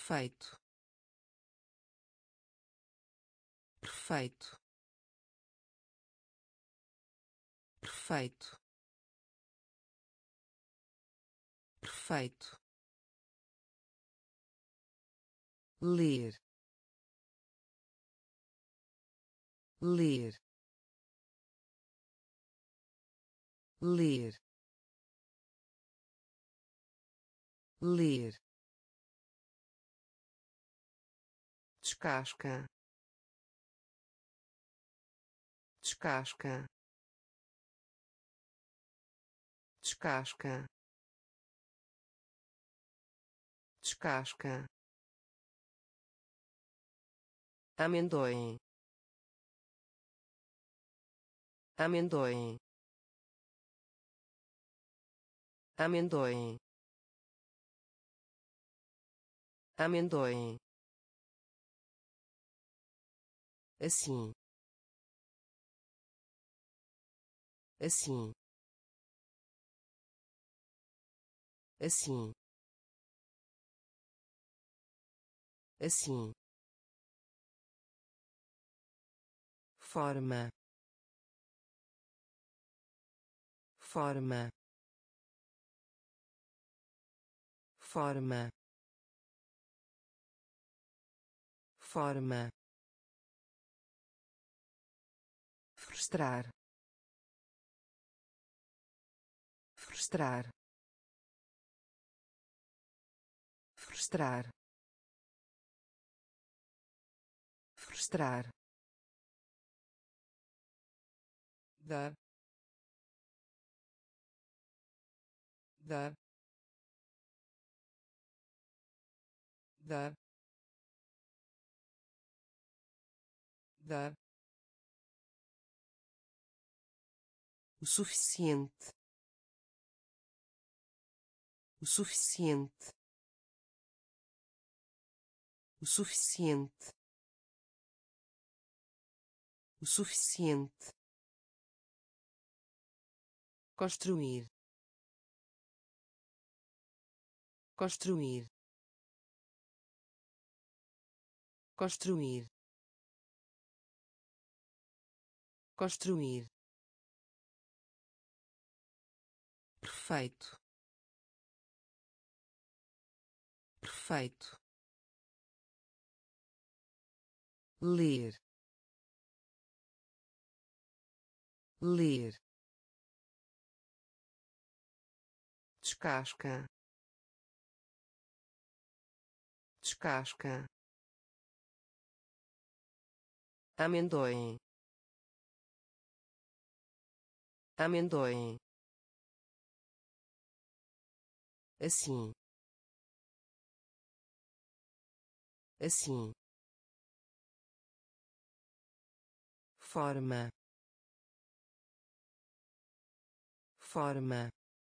perfeito, perfeito, perfeito, perfeito, ler, ler, ler, ler, descasca, descasca, descasca, descasca, amendoim, amendoim, amendoim, amendoim, assim, assim, assim, assim, forma, forma, forma, forma, frustrar, frustrar, frustrar, frustrar, dar, dar, dar, dar, o suficiente, o suficiente, o suficiente, o suficiente, construir, construir, construir, construir, perfeito, perfeito, ler, ler, descasca, descasca, amendoim, amendoim, assim, assim, forma, forma,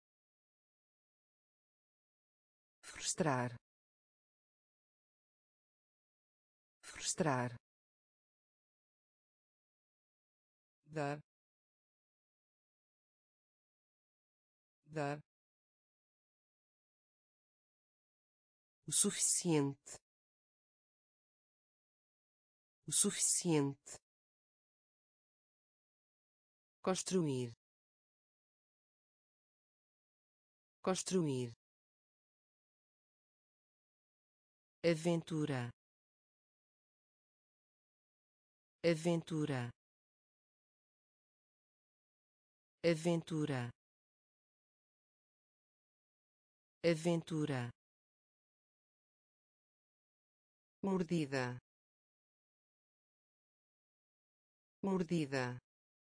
frustrar, frustrar, dar, dar, o suficiente, o suficiente, construir, construir, aventura, aventura, aventura, aventura, mordida, mordida,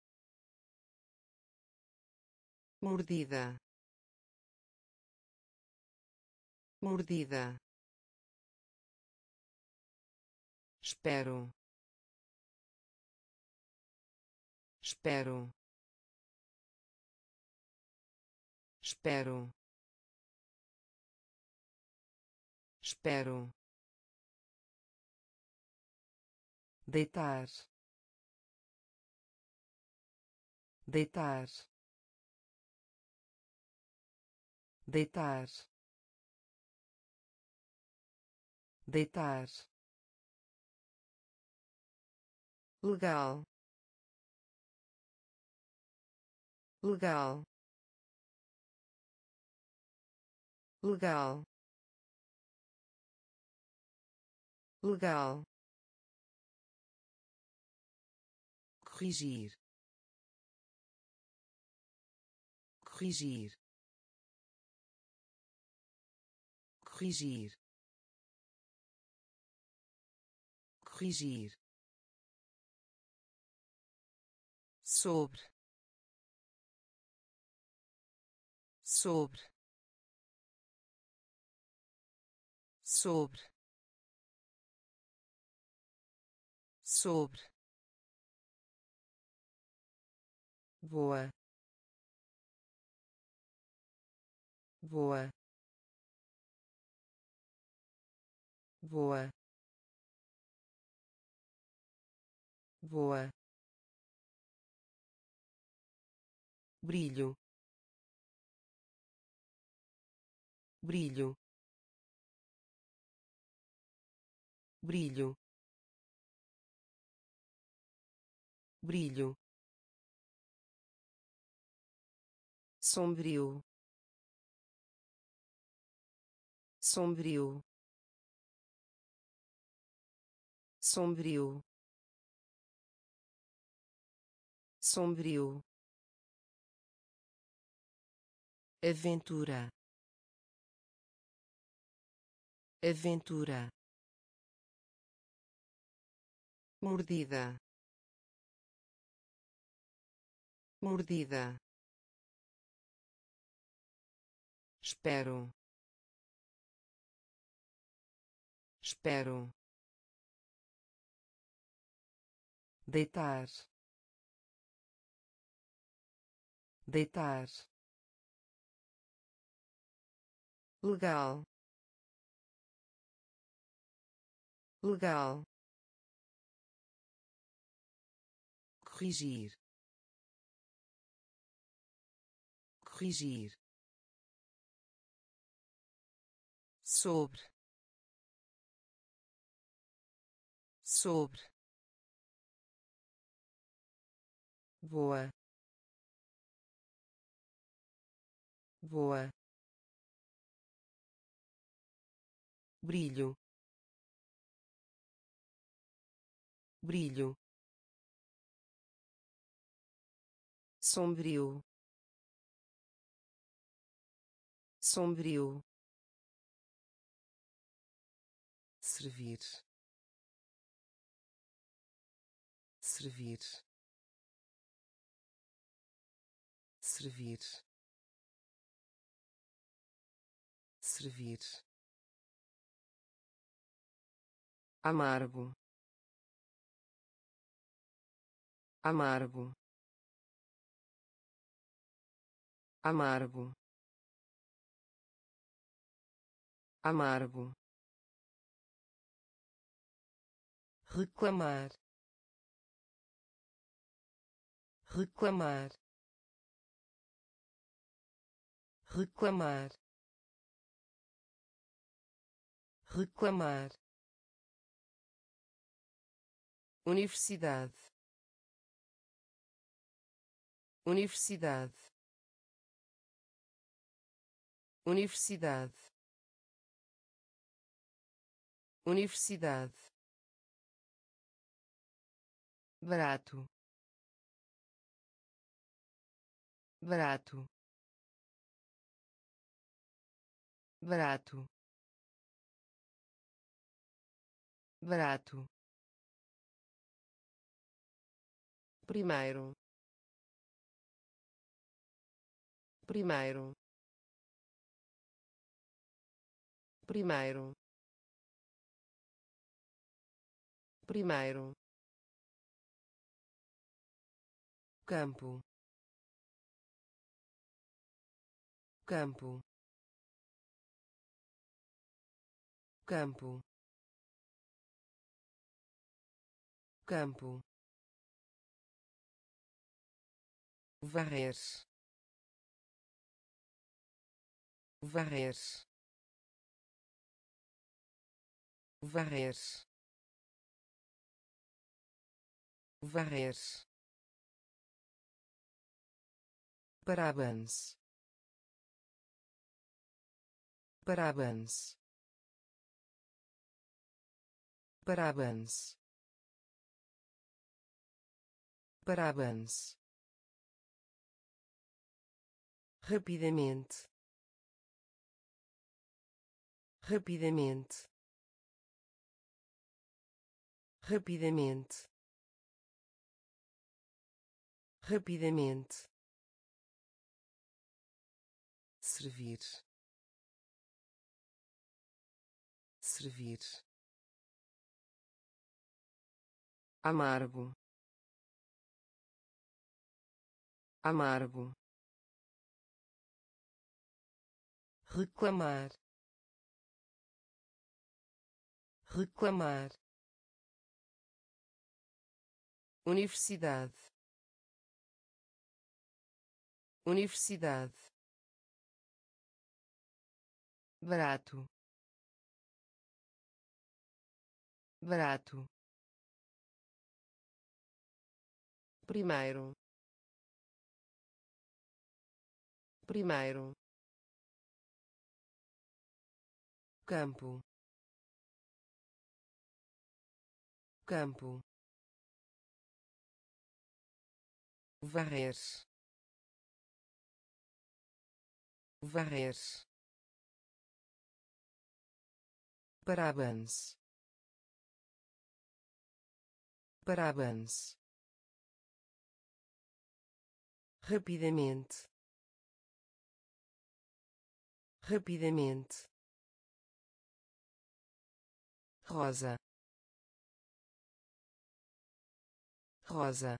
mordida, mordida, espero, espero, espero, espero, deitar, deitar, deitar, deitar, legal, legal, legal, legal, corrigir, corrigir, corrigir, corrigir, sobre, sobre, sobre, sobre, voa, voa, voa, voa, brilho, brilho, brilho, brilho, sombrio, sombrio, sombrio, sombrio, aventura, aventura, mordida, mordida, espero, espero, deitar, deitar, legal, legal, corrigir, corrigir, sobre, sobre, voa, voa, brilho, brilho, sombrio, sombrio, servir, servir, servir, servir, amargo, amargo, amargo, amargo, reclamar, reclamar, reclamar, reclamar, universidade, universidade, universidade, universidade, barato, barato, barato, barato, primeiro, primeiro, primeiro, primeiro, campo, campo, campo, campo, varrer, varrer, varrer, varrer, parabéns, parabéns, parabéns, parabéns, rapidamente, rapidamente, rapidamente, rapidamente, servir, servir, amargo, amargo, reclamar, reclamar, universidade, universidade, barato, barato, primeiro, primeiro, campo, campo, varrer, varrer, parabéns, parabéns, rapidamente, rapidamente, rosa, rosa,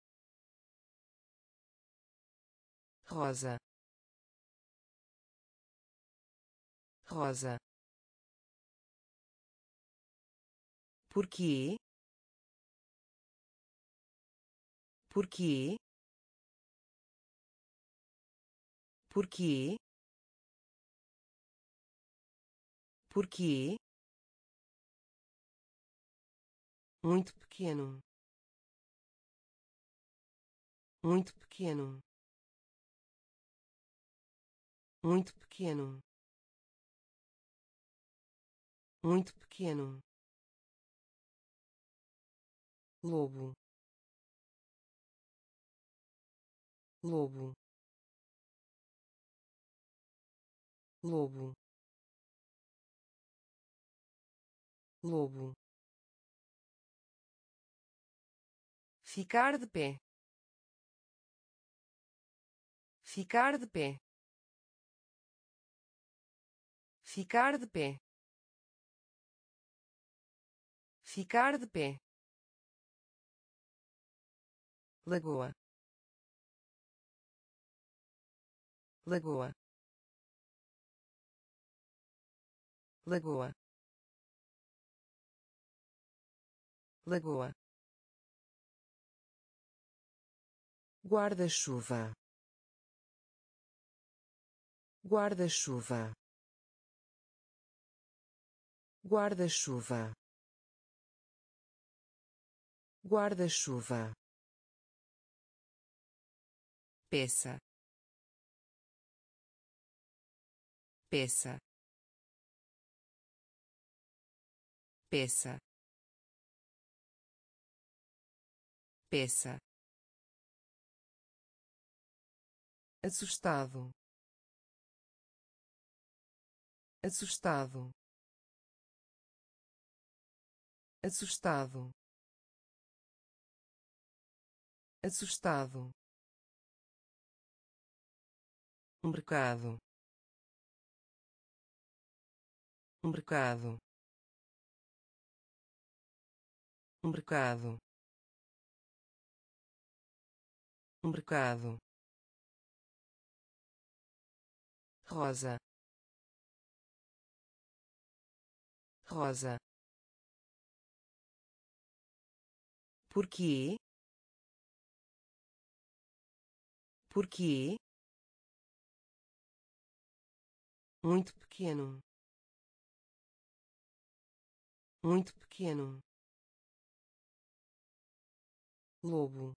rosa, rosa. Porquê? Porquê? Porquê? Porquê? Muito pequeno, muito pequeno, muito pequeno, muito pequeno, lobo, lobo, lobo, lobo, ficar de pé, ficar de pé, ficar de pé, ficar de pé, lagoa, lagoa, lagoa, lagoa, guarda-chuva, guarda-chuva, guarda-chuva, guarda-chuva, peça, peça, peça, peça, assustado, assustado, assustado, assustado, mercado, mercado, mercado, mercado, rosa, rosa. Porquê? Porquê? Muito pequeno, muito pequeno, lobo,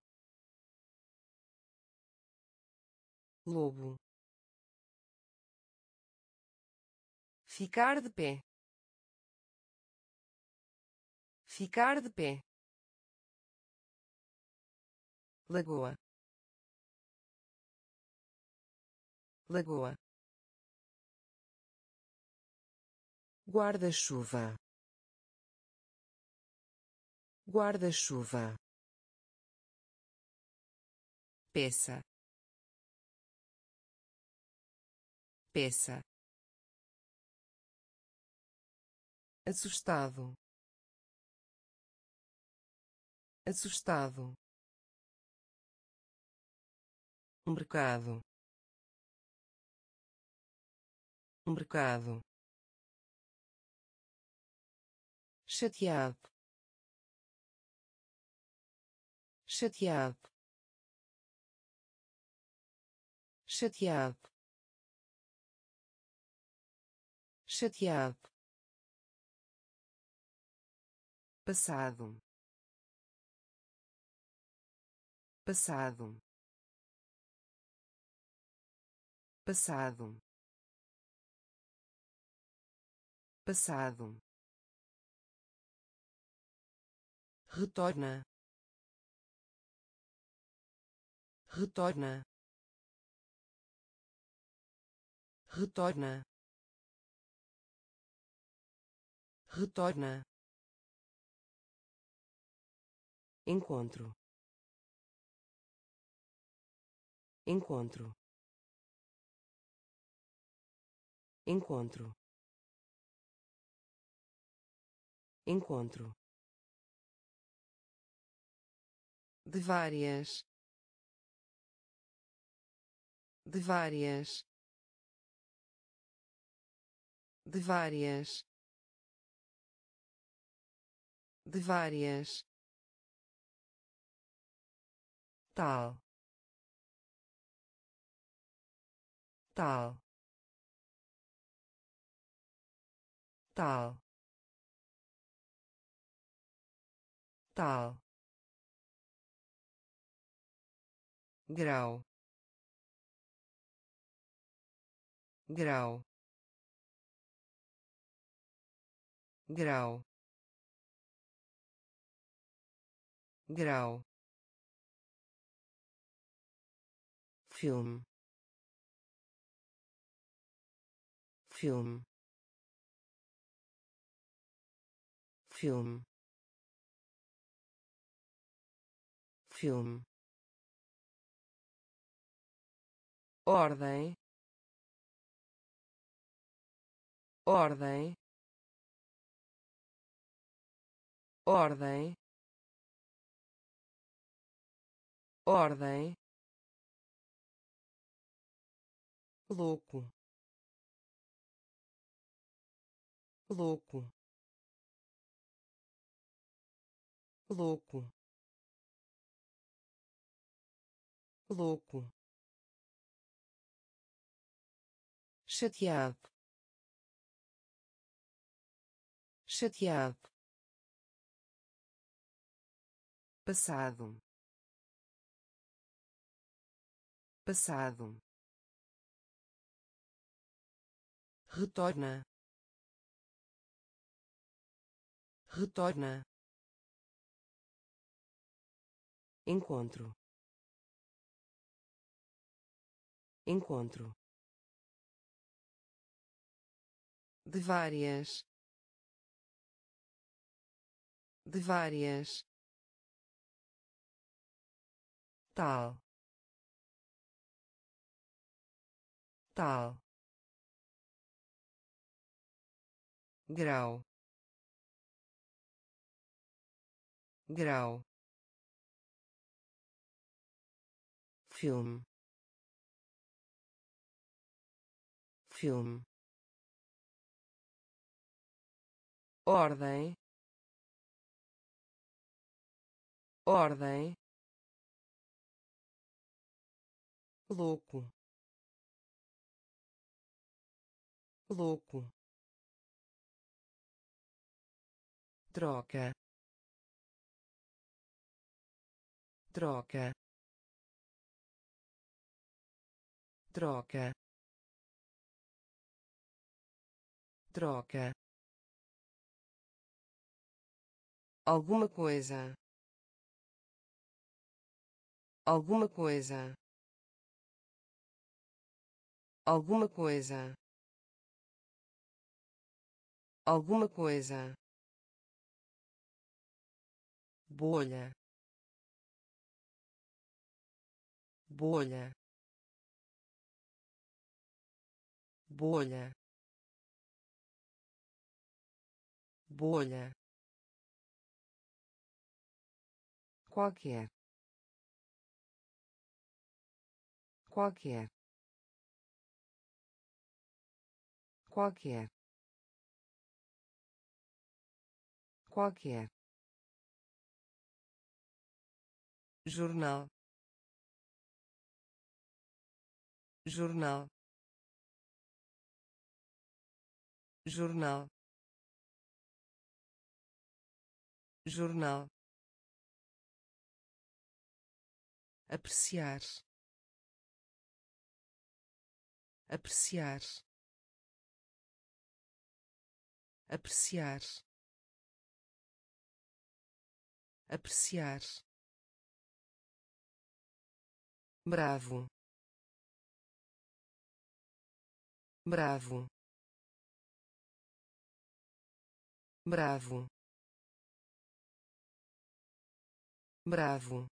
lobo, ficar de pé, ficar de pé, lagoa, lagoa, guarda-chuva, guarda-chuva, peça, peça, assustado, assustado, mercado, mercado, chateado, chateado, chateado, chateado, passado, passado, passado, passado, retorna, retorna, retorna, retorna, encontro, encontro, encontro, encontro, de várias, de várias, de várias, de várias, tal, tal, tal, tal, grau, grau, grau, grau, filme, filme, filme, filme, ordem, ordem, ordem, ordem, louco, louco, louco, louco, chateado, chateado, passado, passado, retorna, retorna, encontro, encontro, de várias, de várias, tal, tal, grau, grau, filme, filme, ordem, ordem, louco, louco, troca, troca, troca, troca, alguma coisa, alguma coisa, alguma coisa, alguma coisa, bolha, bolha, bolha, bolha, qualquer, qualquer, qualquer, qualquer, jornal, jornal, jornal, jornal, apreciar, apreciar, apreciar, apreciar, bravo, bravo, bravo, bravo,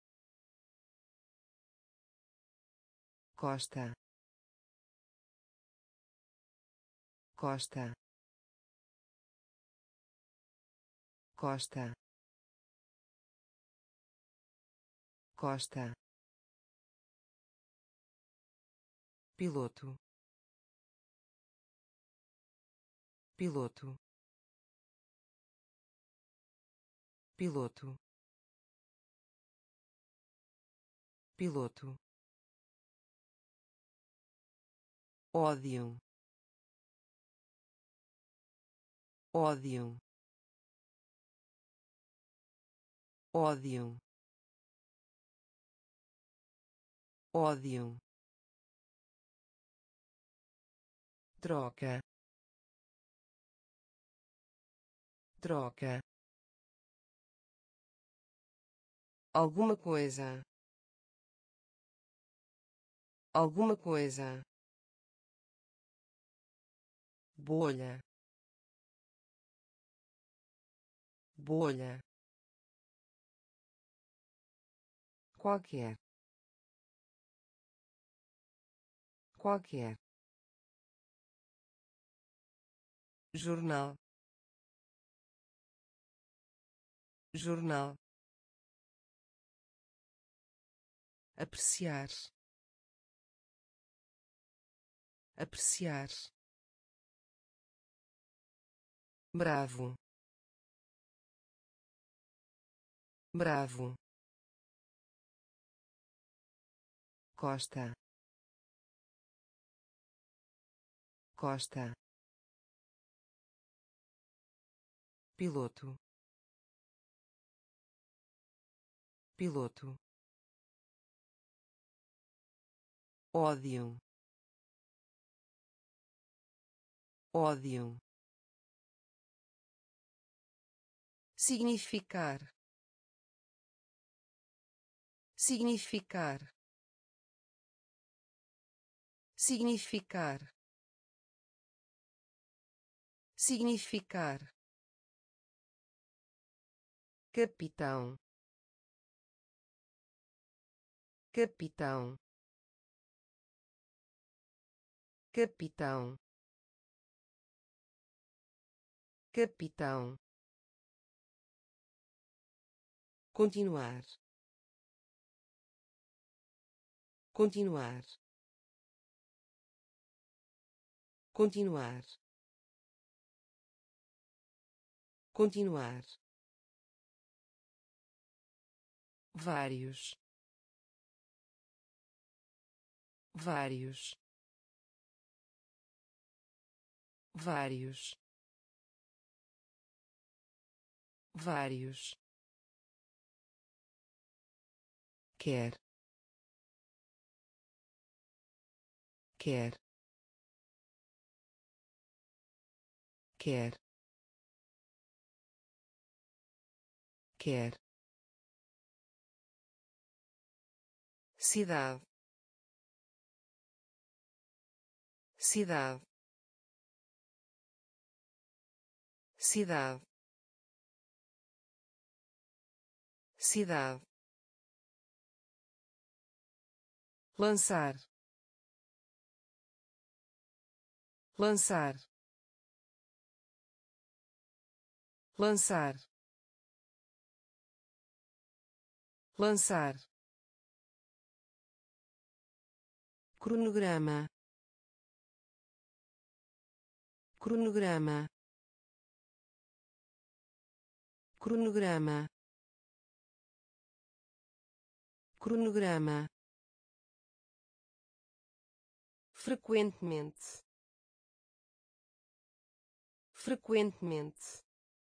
costa, costa, costa, costa, piloto, piloto, piloto, piloto, ódio, ódio, ódio, ódio, troca, troca, alguma coisa, alguma coisa, bolha, bolha, qualquer, qualquer, jornal, jornal, apreciar, apreciar, bravo, bravo, costa, costa, piloto, piloto, ódio, ódio, significar, significar, significar, significar, capitão, capitão, capitão, capitão, continuar, continuar, continuar, continuar, vários, vários, vários, vários, quer, quer, quer, quer, cidade, cidade, cidade, cidade, lançar, lançar, lançar, lançar, cronograma, cronograma, cronograma, cronograma, frequentemente, frequentemente,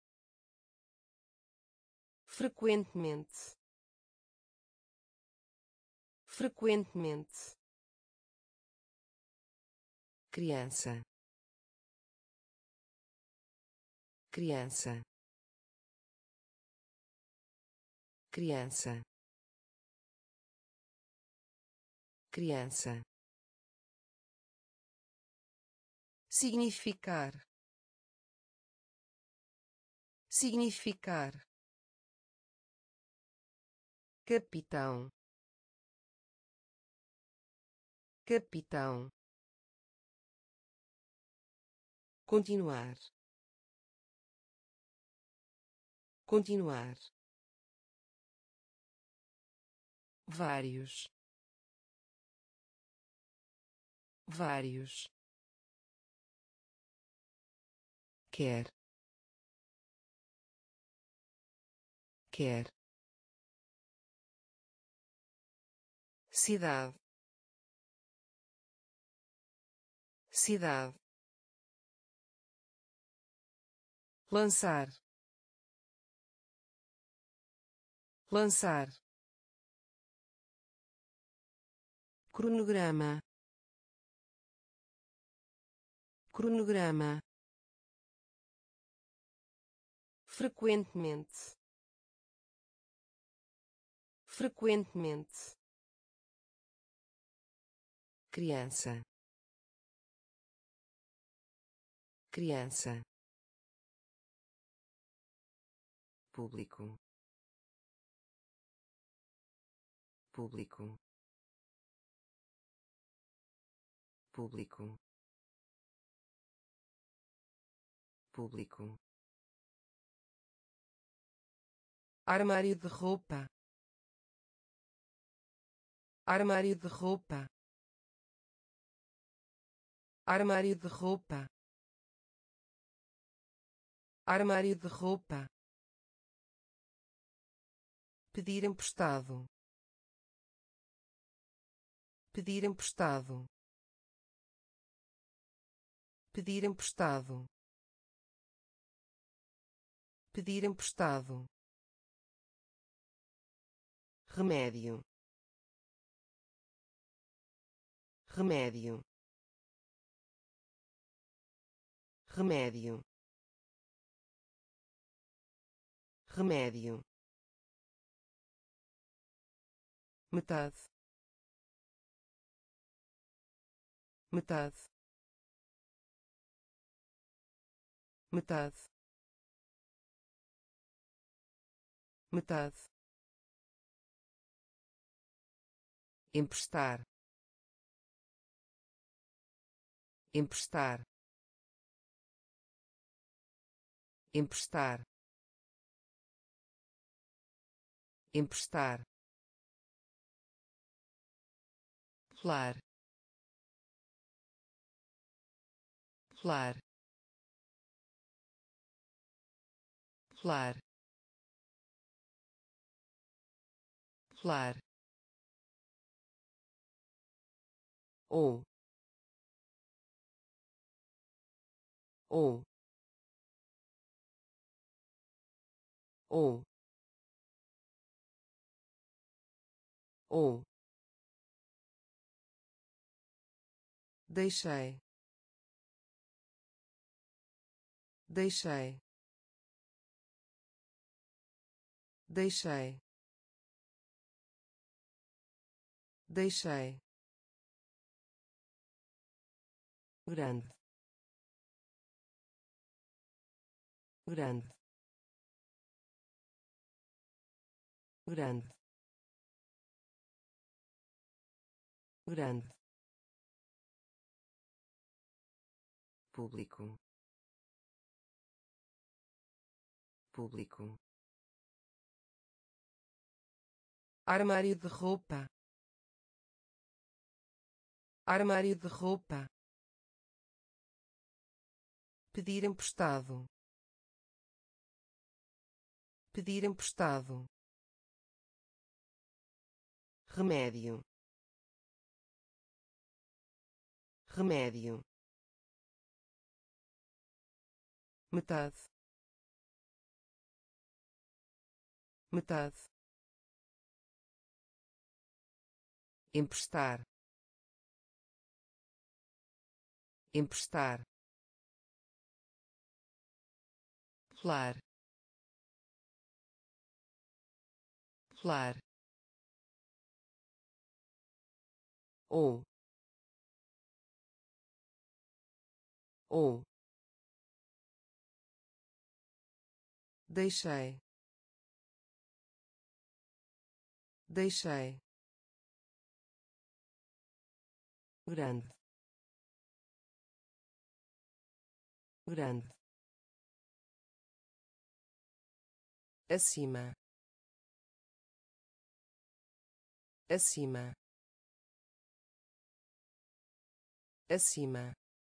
frequentemente, frequentemente, criança, criança, criança, criança, significar, significar, capitão, capitão, continuar, continuar, vários, vários, quer, quer, cidade, cidade, lançar, lançar, cronograma, cronograma, frequentemente, frequentemente, criança, criança, público, público, público, público, armário de roupa, armário de roupa, armário de roupa, armário de roupa, pedir emprestado, pedir emprestado, pedir emprestado, pedir emprestado, remédio, remédio, remédio, remédio, metade, metade, metade, metade, emprestar, emprestar, emprestar, emprestar, pular, pular, pular, pular, ou, ou, ou ou deixei deixei deixei deixei grande grande grande grande público público armário de roupa armário de roupa pedir emprestado pedir emprestado remédio remédio metade metade emprestar emprestar pular pular ou deixei deixei grande grande acima acima acima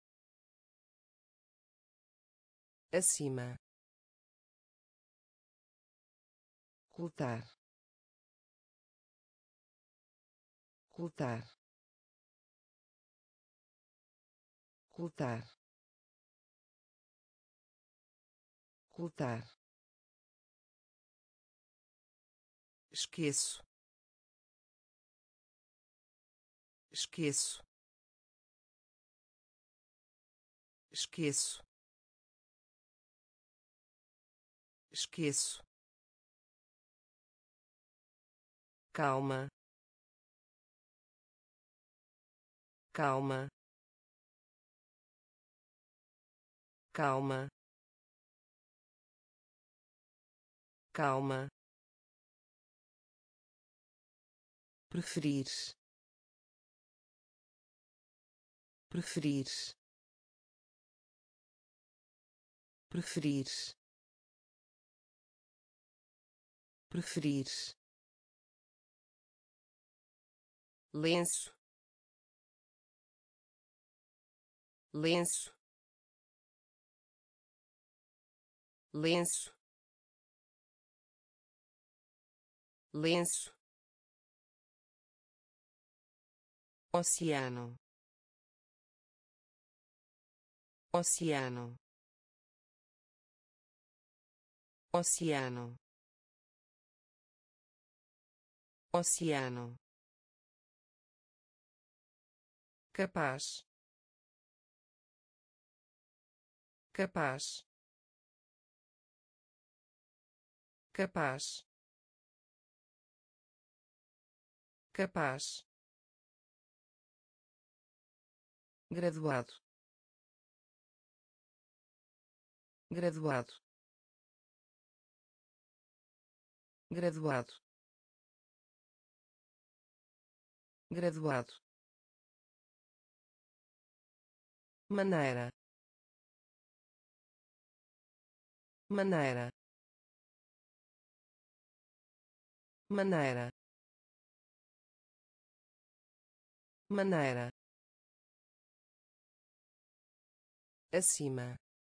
acima ocultar ocultar ocultar ocultar esqueço esqueço esqueço esqueço calma calma calma calma preferir preferir preferir preferir lenço lenço lenço lenço oceano oceano oceano oceano capaz capaz capaz capaz graduado graduado graduado graduado maneira maneira maneira maneira acima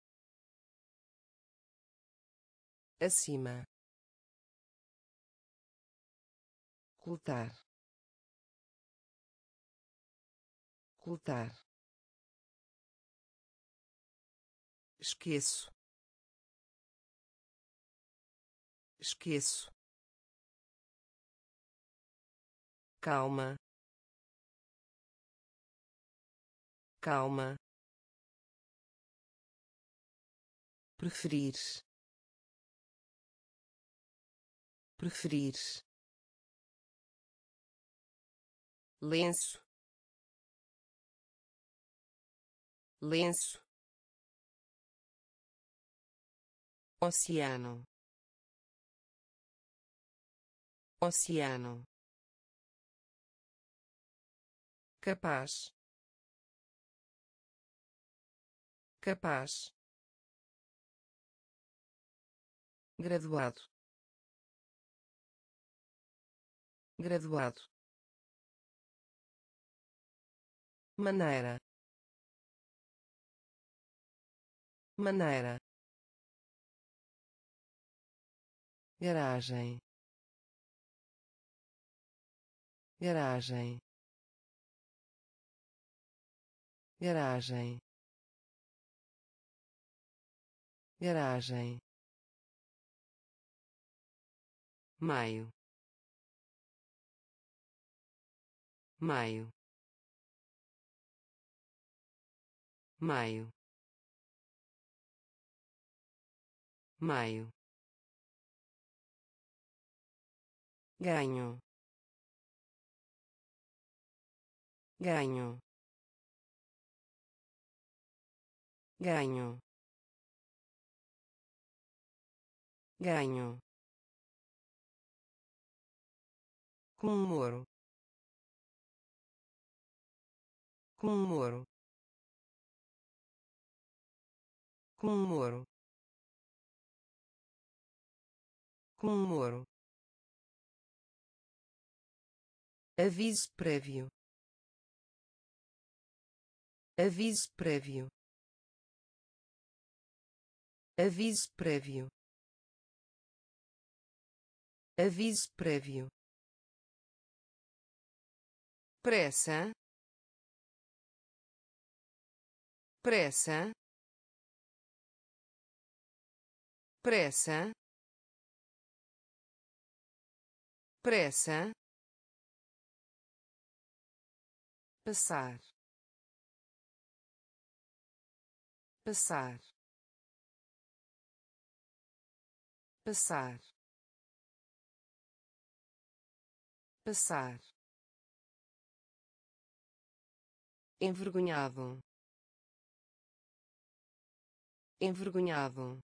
acima ocultar ocultar esqueço esqueço, calma, calma, preferir, preferir, lenço, lenço, oceano, oceano, capaz, capaz, graduado, graduado, maneira, maneira, garagem, garagem, garagem, garagem, maio, maio, maio, maio, ganho, ganho, ganho, ganho, comemoro, comemoro, comemoro, comemoro, aviso prévio, aviso prévio, aviso prévio, aviso prévio, pressa, pressa, pressa, pressa, passar, passar, passar, passar, envergonhado, envergonhado,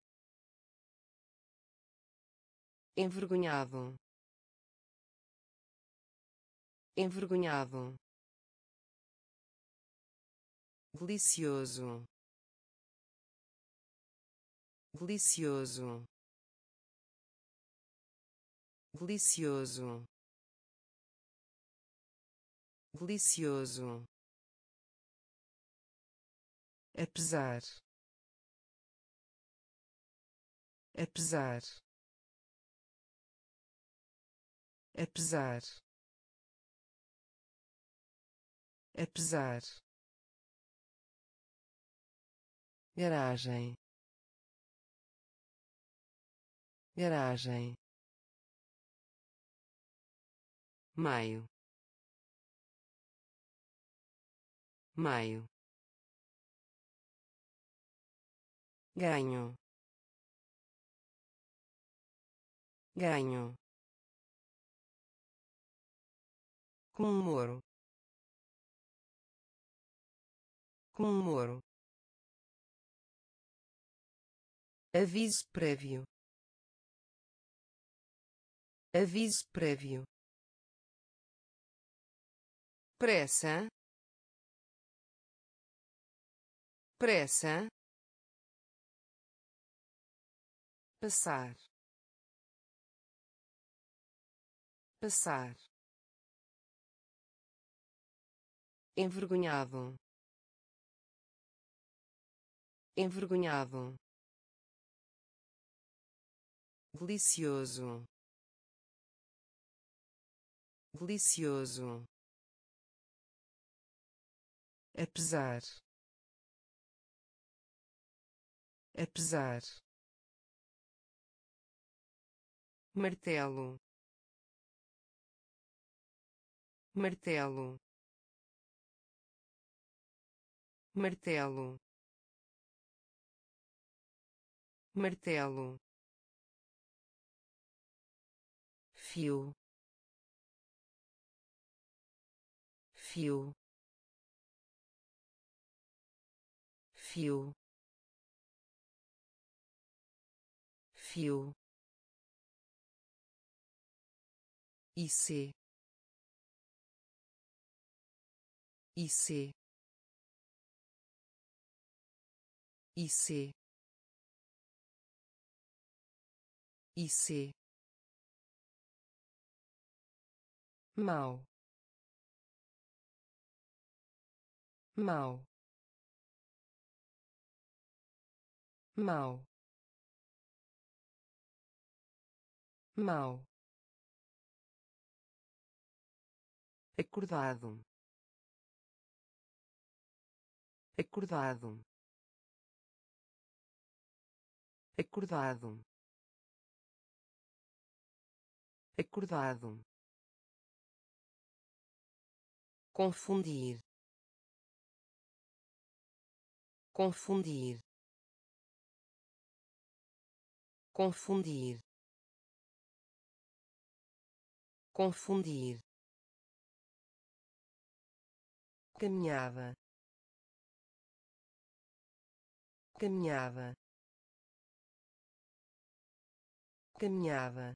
envergonhado, envergonhado, delicioso, delicioso, delicioso, delicioso, apesar, apesar, apesar, apesar, garagem, garagem, maio, maio, ganho, ganho, comemoro, comemoro, aviso prévio, aviso prévio, pressa, pressa, passar, passar, envergonhado, envergonhado, delicioso, delicioso, apesar, apesar, martelo, martelo, martelo, martelo, fio, fio, fio, fio, IC, IC, IC, IC, mau, mau, mau, mau, acordado, acordado, acordado, acordado, confundir, confundir, confundir, confundir, caminhava, caminhava, caminhava,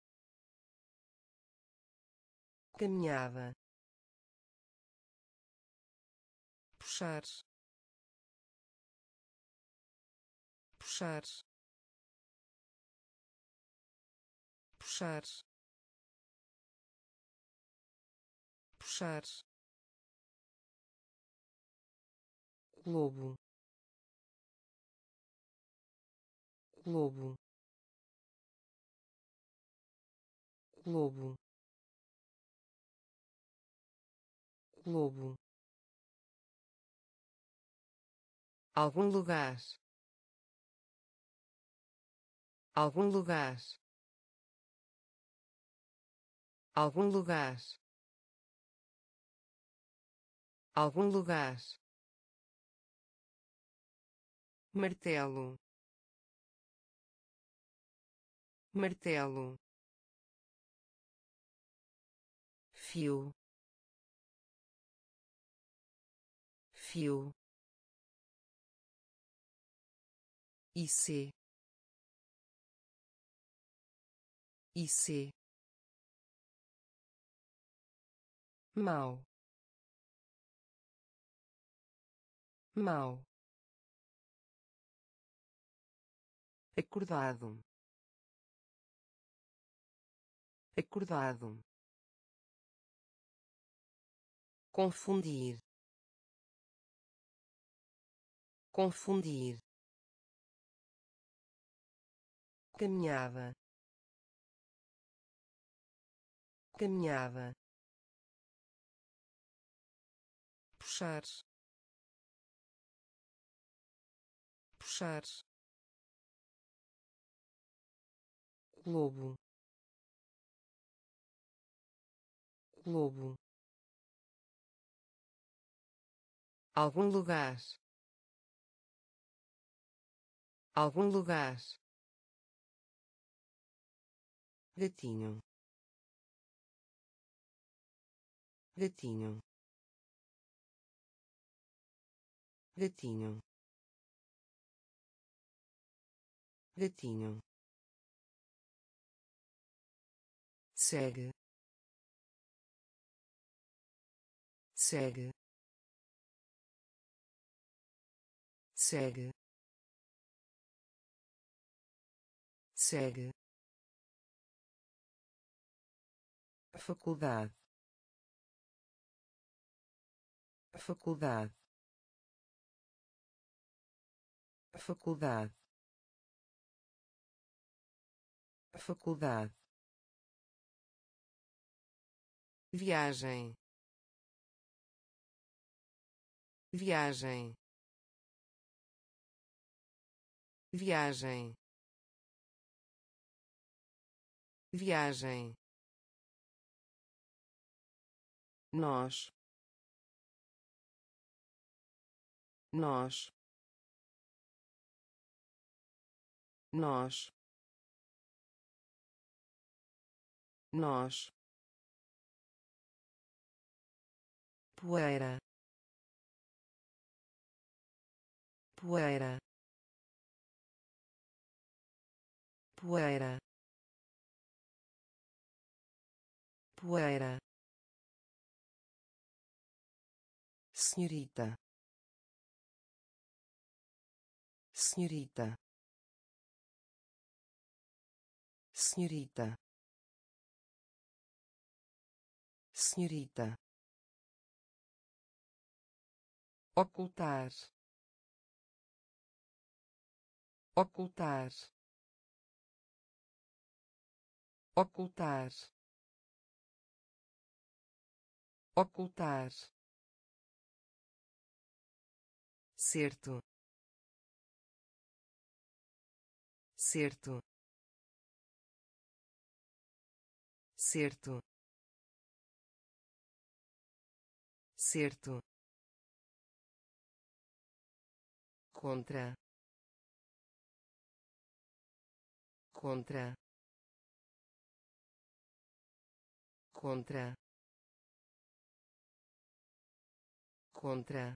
caminhava, puxar, puxar, puxar, puxar, globo, globo, globo, globo, algum lugar, algum lugar, algum lugar, algum lugar, martelo, martelo, fio, fio, IC, IC, mau, mau, acordado, acordado, confundir, confundir, caminhava, caminhava, puxar, puxar, globo, globo, algum lugar, algum lugar, gatinho, gatinho, gatinho, gatinho, segue, segue, segue, segue, faculdade, faculdade, faculdade, faculdade, viagem, viagem, viagem, viagem, nós, nós, nós, nós, poeira, poeira, poeira, poeira, senhorita, senhorita, senhorita, senhorita, ocultar, ocultar, ocultar, ocultar, certo, certo, certo, certo, contra, contra, contra, contra,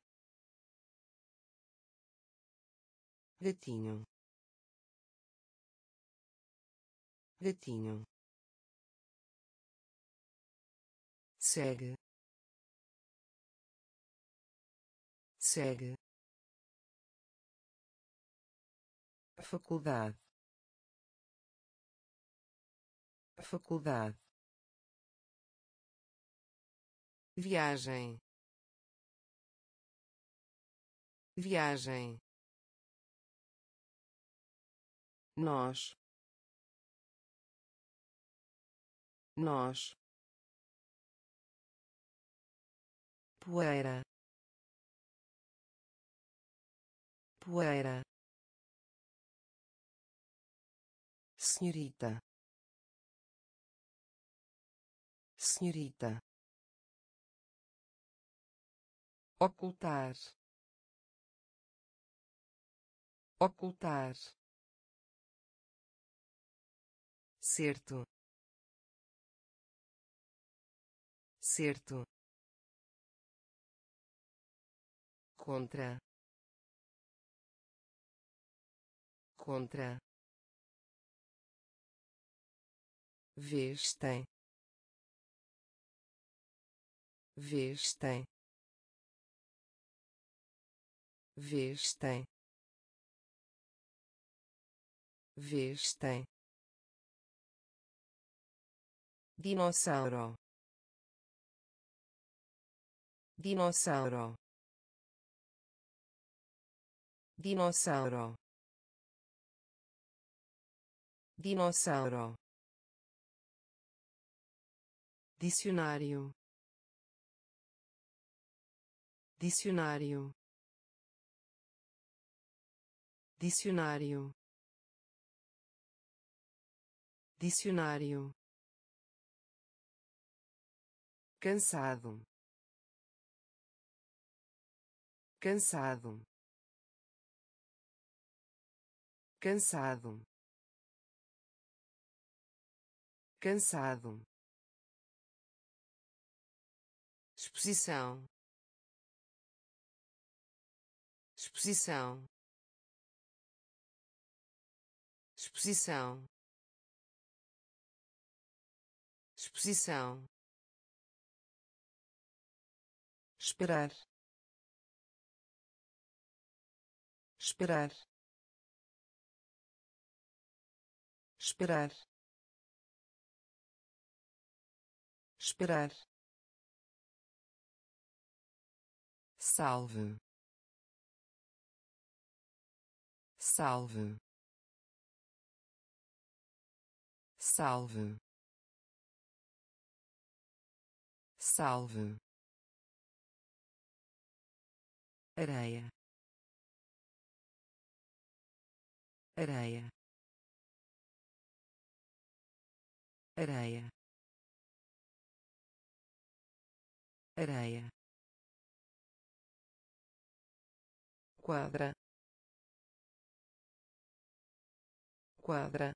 gatinho, gatinho, segue, segue, faculdade, faculdade, viagem, viagem, nós, nós, poeira, poeira, senhorita, senhorita, ocultar, ocultar, certo, certo, contra, contra, vez tem, vez tem, vez tem, vez tem, dinossauro, dinossauro, dinossauro, dinossauro, dicionário, dicionário, dicionário, dicionário, cansado, cansado, cansado, cansado, exposição, exposição, exposição, exposição, esperar, esperar, esperar, esperar, salve, salve, salve, salve, areia, areia, areia, areia, quadra, quadra,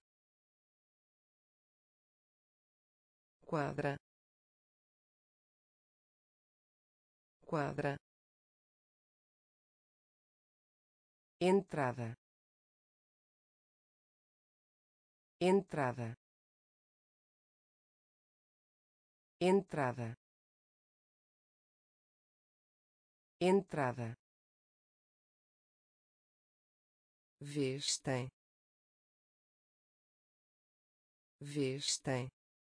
quadra, quadra, entrada, entrada, entrada, entrada, vestem, vestem,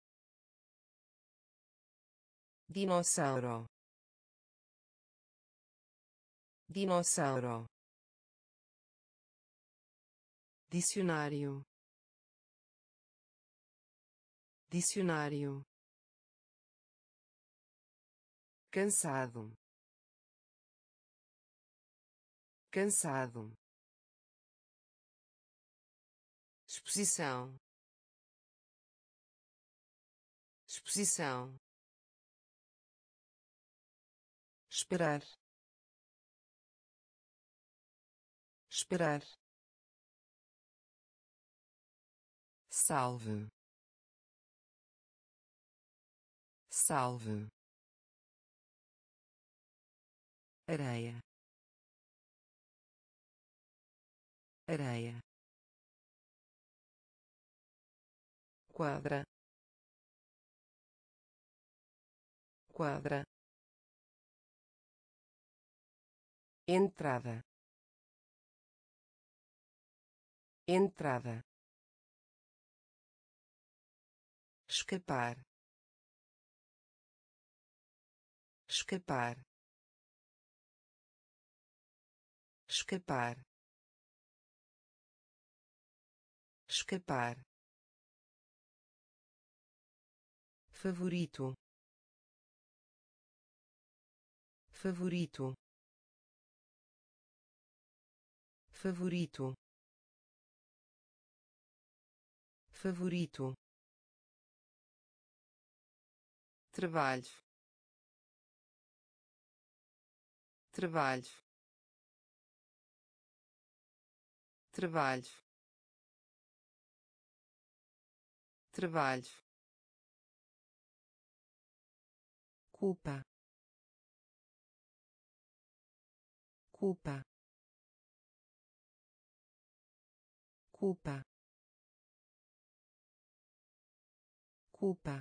dinossauro, dinossauro, dicionário, dicionário, cansado, cansado, exposição, exposição, esperar, esperar, salve, salve, areia, areia, quadra, quadra, entrada, entrada, escapar, escapar, escapar, escapar, favorito, favorito, favorito, favorito, trabalho, trabalho, trabalho, trabalho, culpa, culpa, culpa, culpa,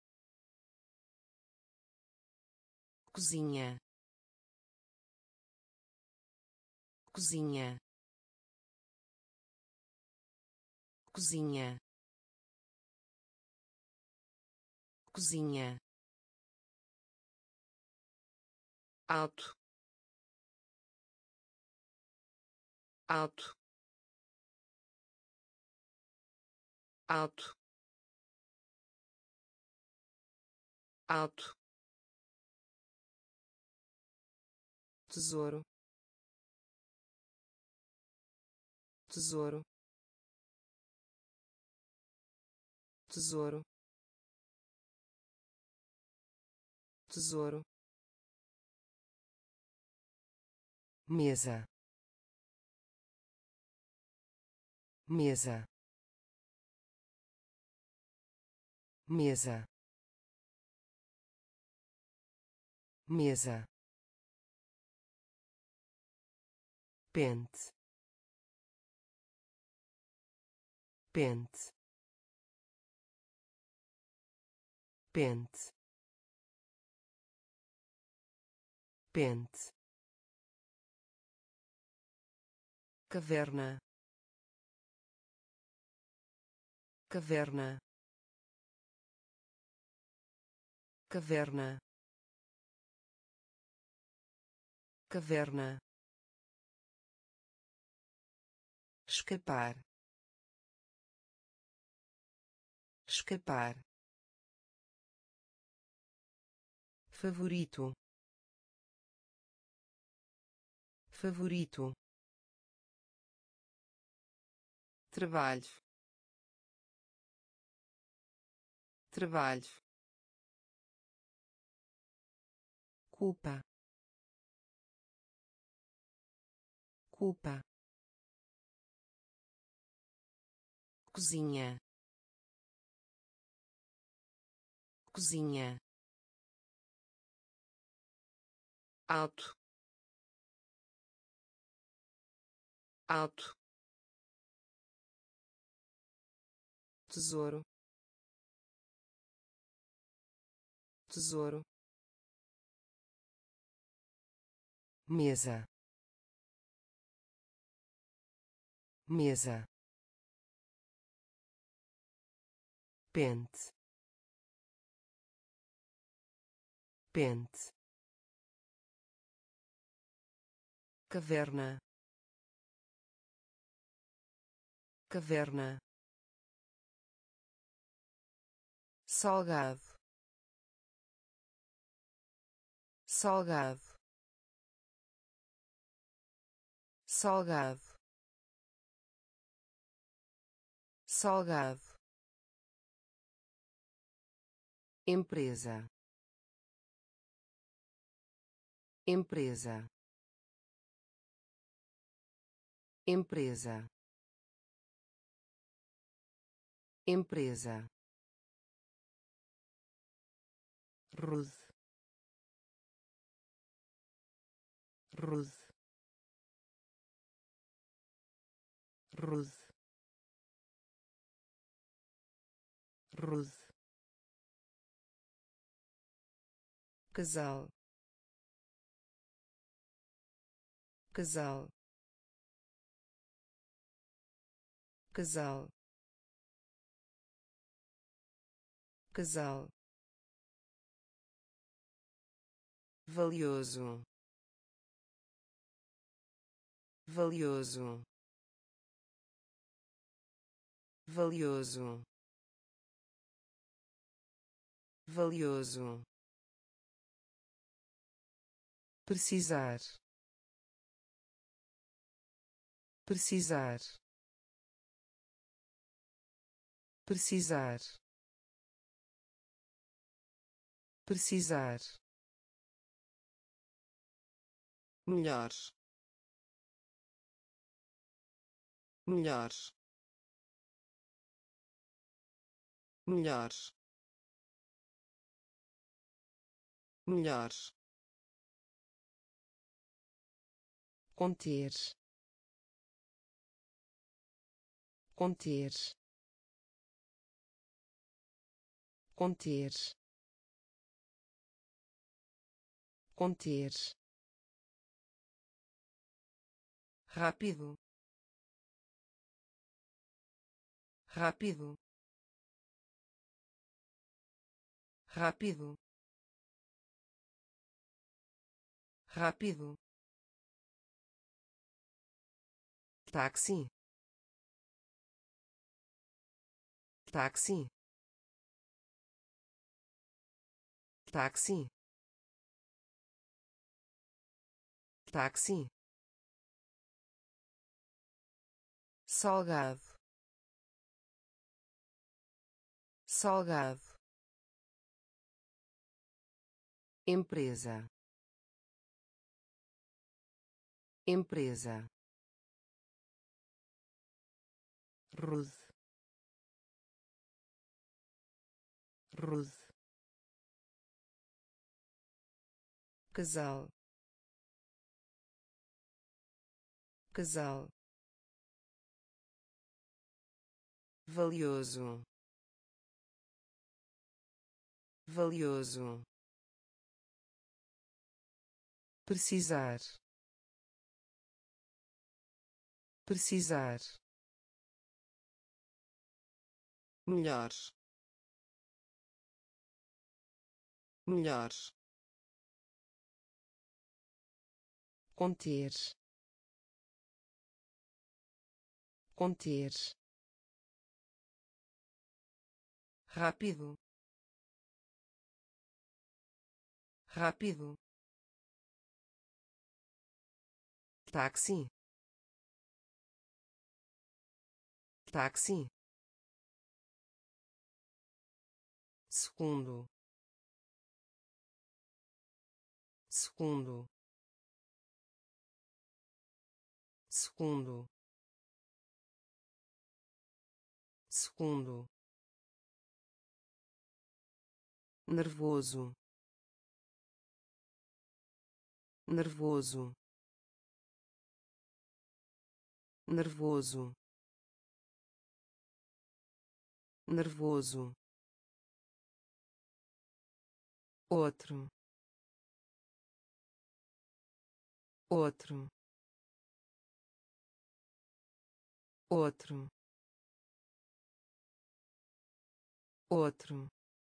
cozinha, cozinha, cozinha, cozinha, alto, alto, alto, alto, tesouro, tesouro, tesouro, tesouro, mesa, mesa, mesa, mesa, pente, pente, pente, pente, caverna, caverna, caverna, caverna, escapar, escapar, favorito, favorito, trabalho, trabalho, culpa, culpa, cozinha, cozinha, alto, alto, tesouro, tesouro, mesa, mesa, pente, pente, caverna, caverna, salgado, salgado, salgado, salgado, empresa, empresa, empresa, empresa, rude, rude, rude, rude, casal, casal, casal, casal, valioso, valioso, valioso, valioso, precisar, precisar, precisar, precisar, melhor, melhor, melhor, melhor, conter, conter, conter, conter, rápido, rápido, rápido, rápido, táxi, táxi, táxi, táxi, salgado, salgado, empresa, empresa, rude, rude, casal, casal, valioso, valioso, precisar, precisar, melhor, melhor, conter, conter, rápido, rápido, táxi, táxi, segundo, segundo, segundo, segundo, nervoso, nervoso, nervoso, nervoso, outro, outro, outro, outro,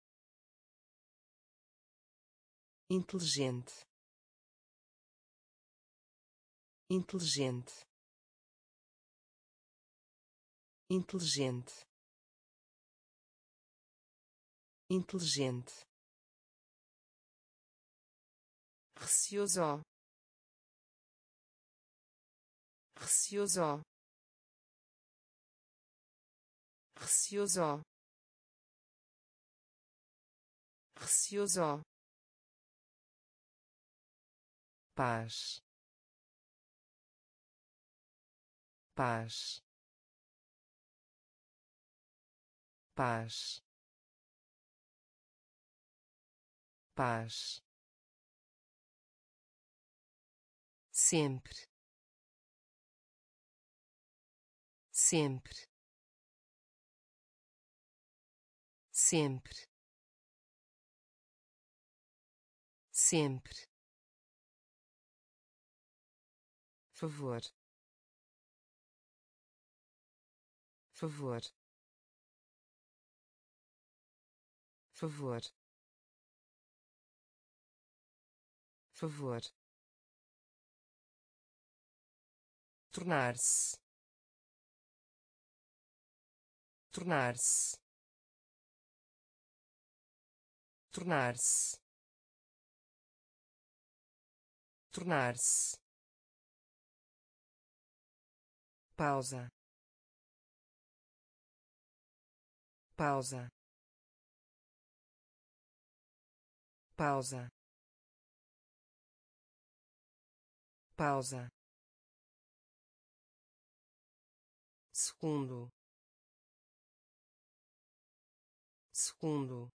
inteligente, inteligente, inteligente, inteligente, receoso, receoso, receoso, receoso, paz, paz, paz, paz, sempre, sempre, sempre, sempre, favor, favor, favor, favor, tornar-se, tornar-se, tornar-se, tornar-se, pausa, pausa, pausa, pausa, segundo, segundo,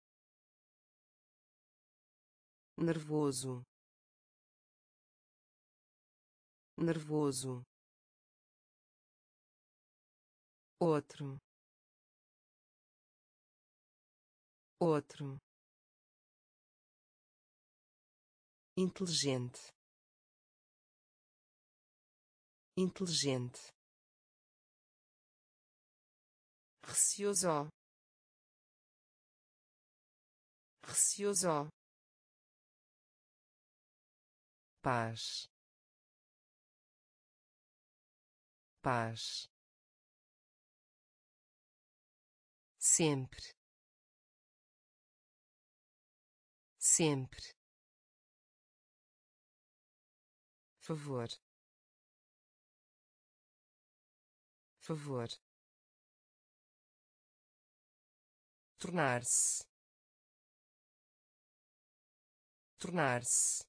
nervoso, nervoso, outro, outro, inteligente, inteligente, receoso, receoso, paz, paz, sempre, sempre, favor, favor, tornar-se, tornar-se,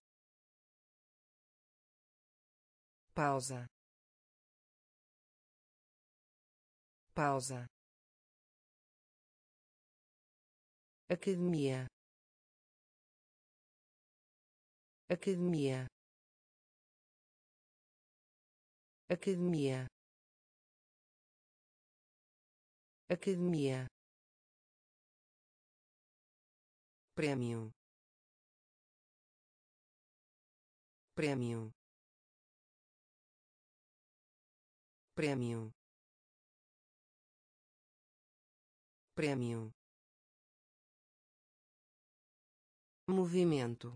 pausa, pausa, academia, academia, academia, academia, prêmio, prêmio, prêmio, prêmio, movimento,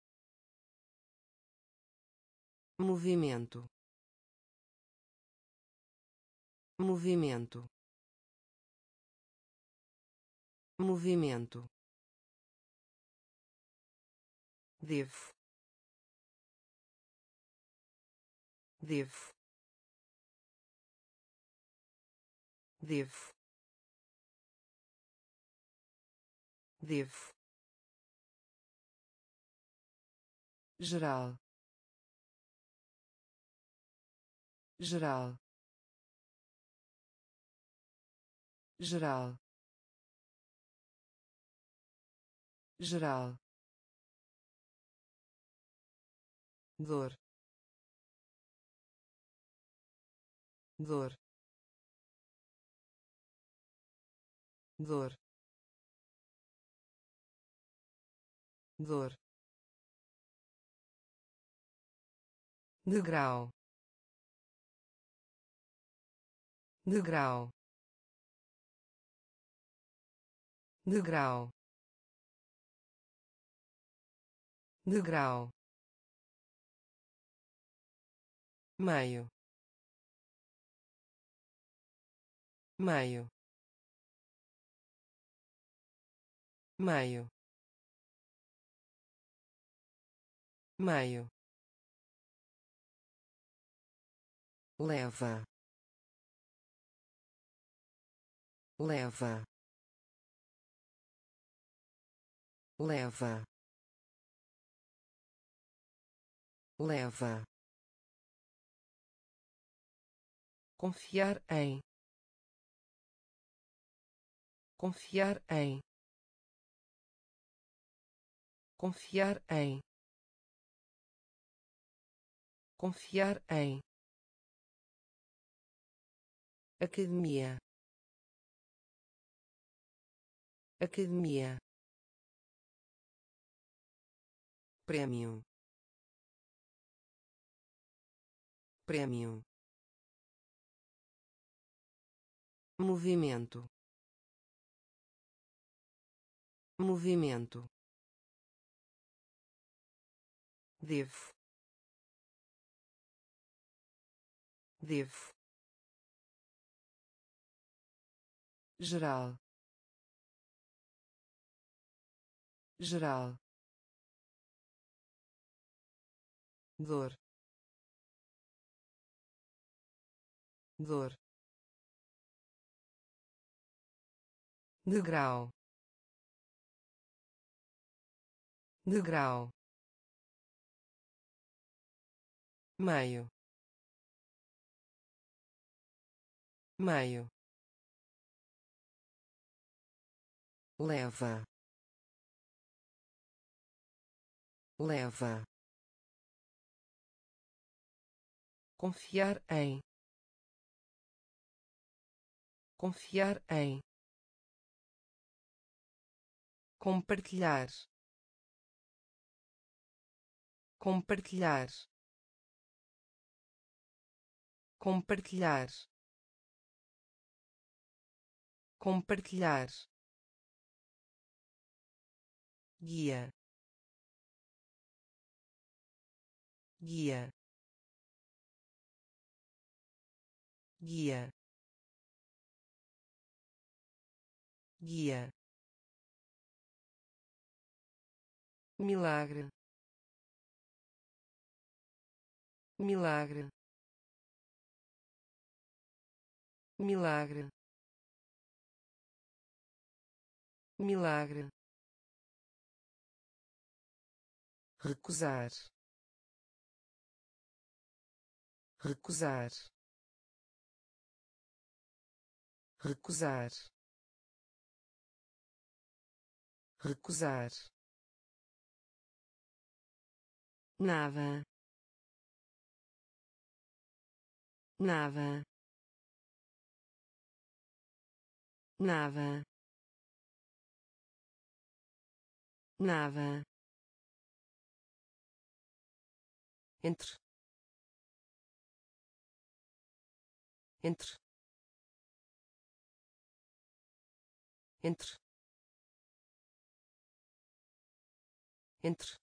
movimento, movimento, movimento, devo, devo, devo, devo, geral, geral, geral, geral, dor, dor, dor, dor, degrau, degrau, degrau, degrau, meio, meio, meio, meio, leva, leva, leva, leva, confiar em, confiar em, confiar em, confiar em, academia, academia, prêmio, prêmio, movimento, movimento, devo, devo, geral, geral, dor, dor, degrau, degrau, meio, meio, leva, leva, confiar em, confiar em, compartilhar, compartilhar, compartilhar, compartilhar, guia, guia, guia, guia, milagre, milagre, milagre, milagre, recusar, recusar, recusar, recusar, nada, nada, nada, nada, entre, entre, entre, entre,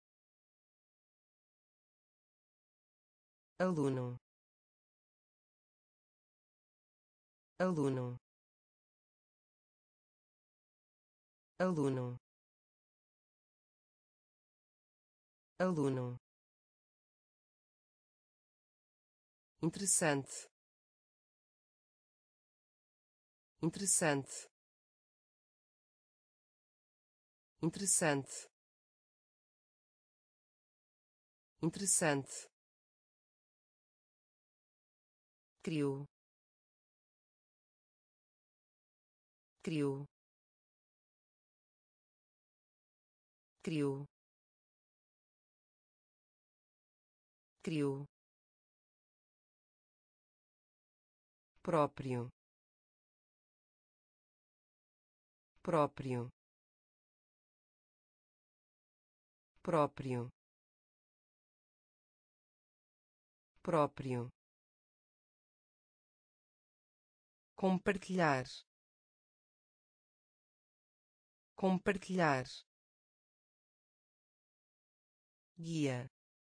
aluno, aluno, aluno, aluno, interessante, interessante, interessante, interessante, criou, criou, criou, criou, próprio, próprio, próprio, próprio, compartilhar, compartilhar, guia,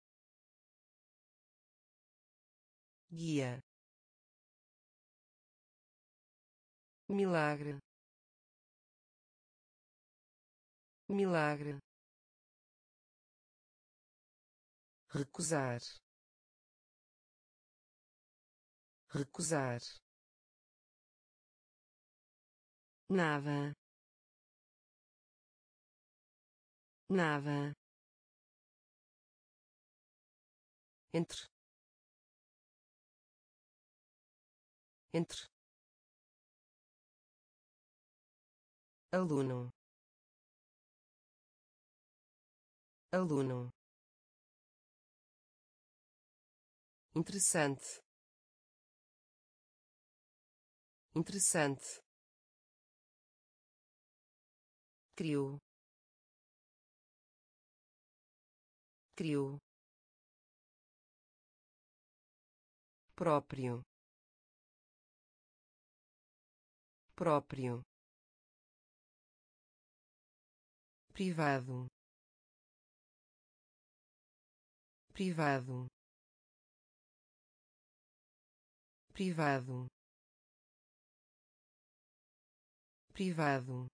guia, milagre, milagre, recusar, recusar, nada, nada, entre, entre, aluno, aluno, interessante, interessante, criou, criou, próprio, próprio, privado, privado, privado, privado,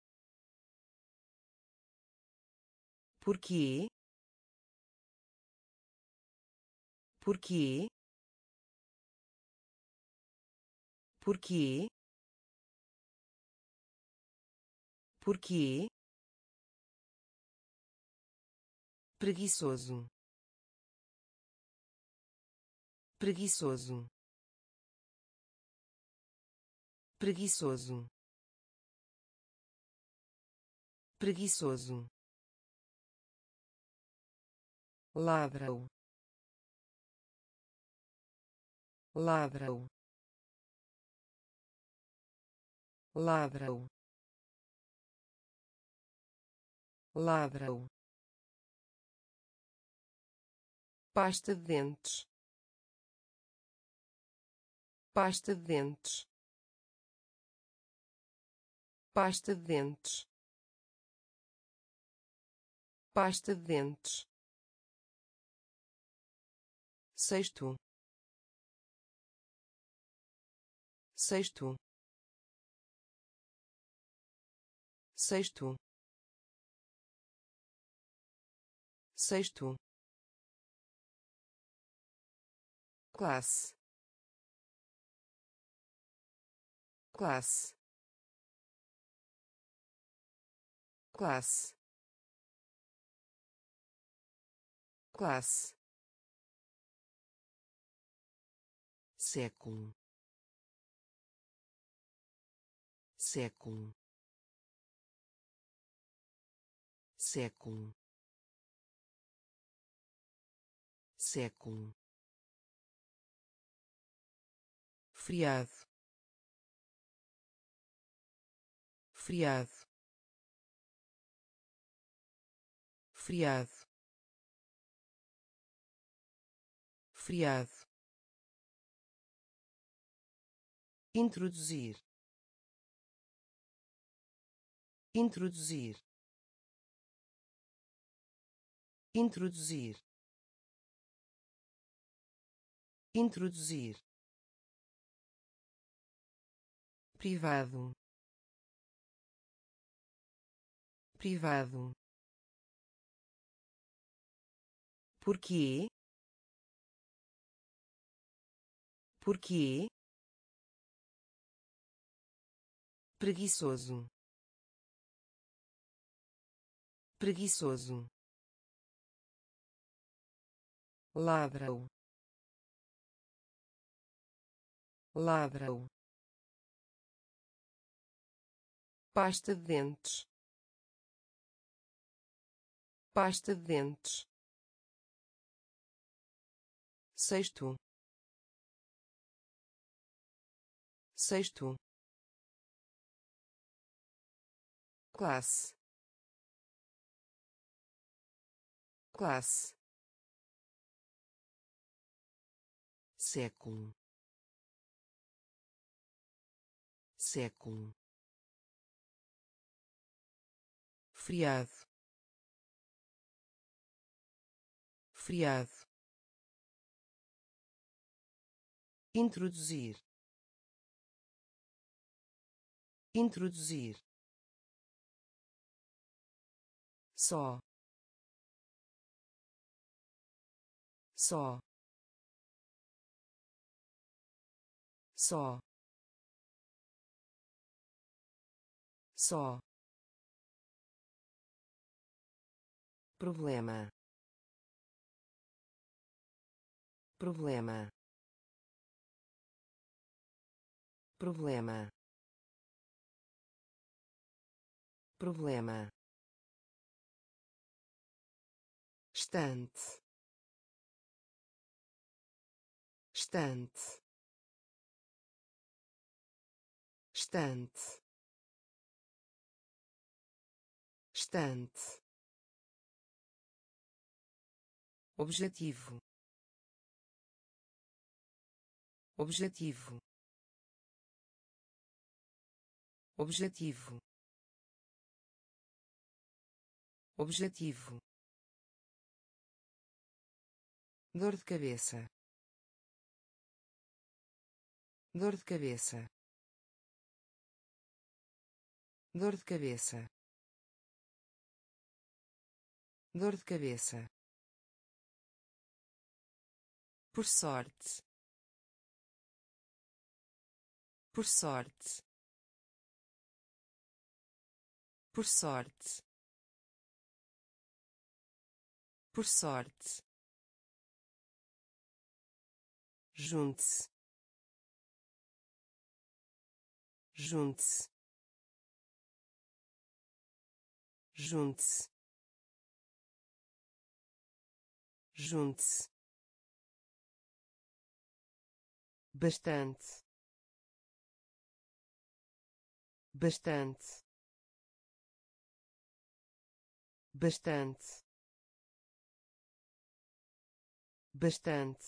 porquê, porquê, porquê, porquê, preguiçoso, preguiçoso, preguiçoso, preguiçoso, ladrão, ladrão, ladrão, ladrão, pasta de dentes, pasta de dentes, pasta de dentes, pasta de dentes, sexto, sexto, sexto, sexto, classe, classe, classe, classe, século, século, século, século, friado, friado, friado, friado, introduzir, introduzir, introduzir, introduzir, privado, privado, porquê, porquê, preguiçoso, preguiçoso, ladra-o, ladra-o, pasta de dentes, pasta de dentes, sexto, sexto, classe, classe, século, século, friado, friado, introduzir, introduzir, só, só, só, só, problema, problema, problema, problema, estante, estante, estante, estante, objetivo, objetivo, objetivo, objetivo, dor de cabeça, dor de cabeça, dor de cabeça, dor de cabeça, por sorte, por sorte, por sorte, por sorte, junte-se, junte-se, junte-se, junte-se, bastante, bastante, bastante, bastante,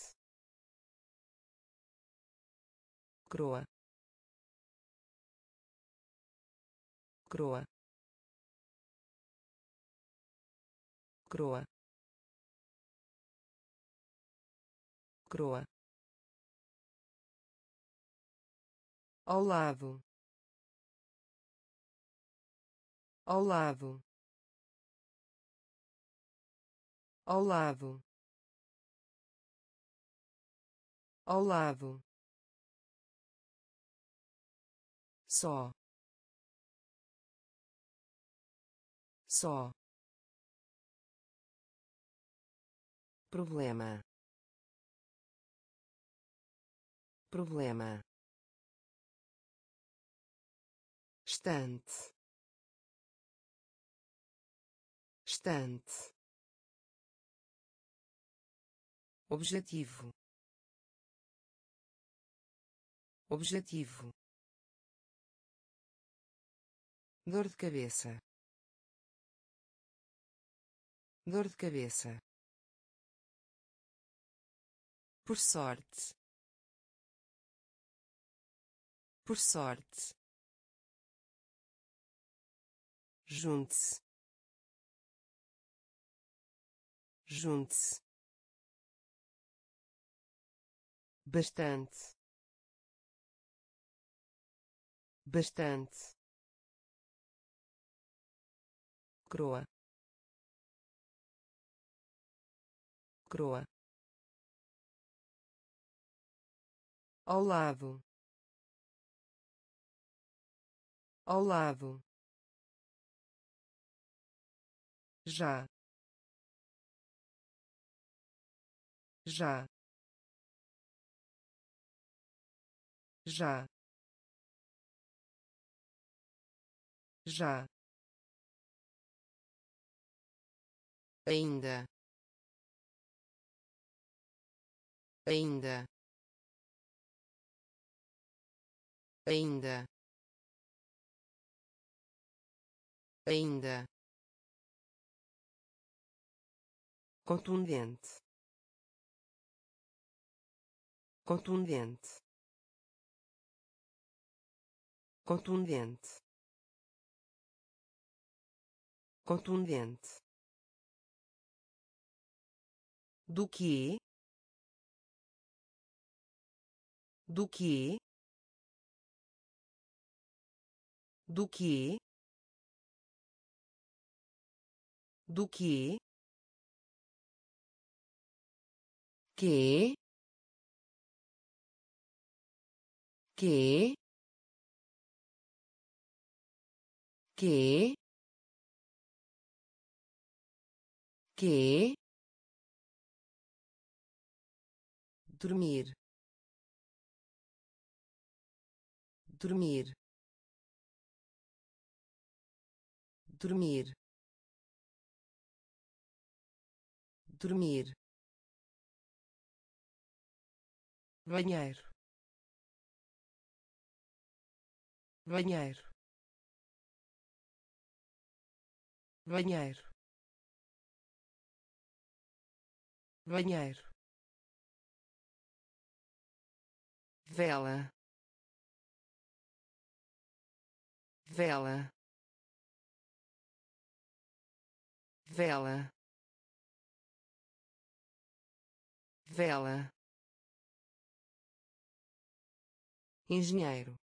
croa, croa, croa, croa, ao lado, ao lado, ao lado, ao lado, só, só, problema, problema, estante, estante, objetivo, objetivo, dor de cabeça, dor de cabeça, por sorte, por sorte, junte-se, junte-se, bastante, bastante, croa, croa, ao lado, ao lado, já, já, já, já, ainda, ainda, ainda, ainda, contundente, contundente, contundente, contundente, do que, do que, do que, do que, que, que, que, dormir, dormir, dormir, dormir, banheiro, banheiro, banheiro, banheiro, vela, vela, vela, vela, engenheiro,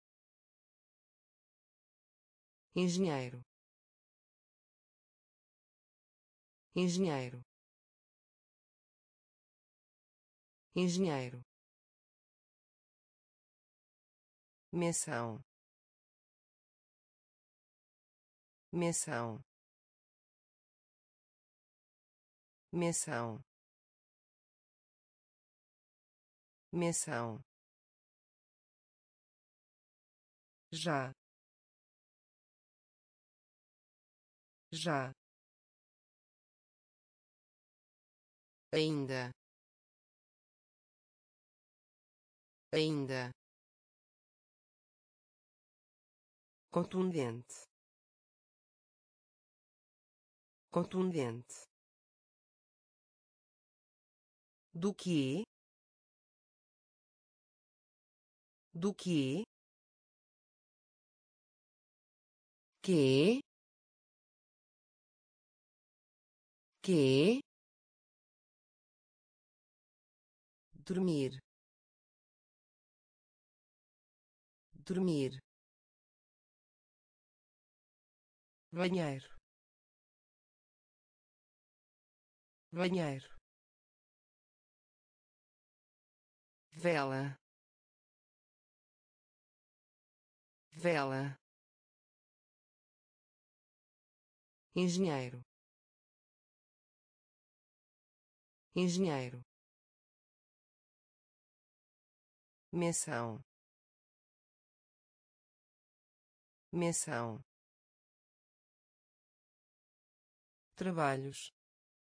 engenheiro, engenheiro, engenheiro, menção, menção, menção, menção, já, já, ainda, ainda, contundente, contundente, do que, dormir, dormir, banheiro, banheiro, vela, vela, engenheiro, engenheiro, menção, menção, trabalhos,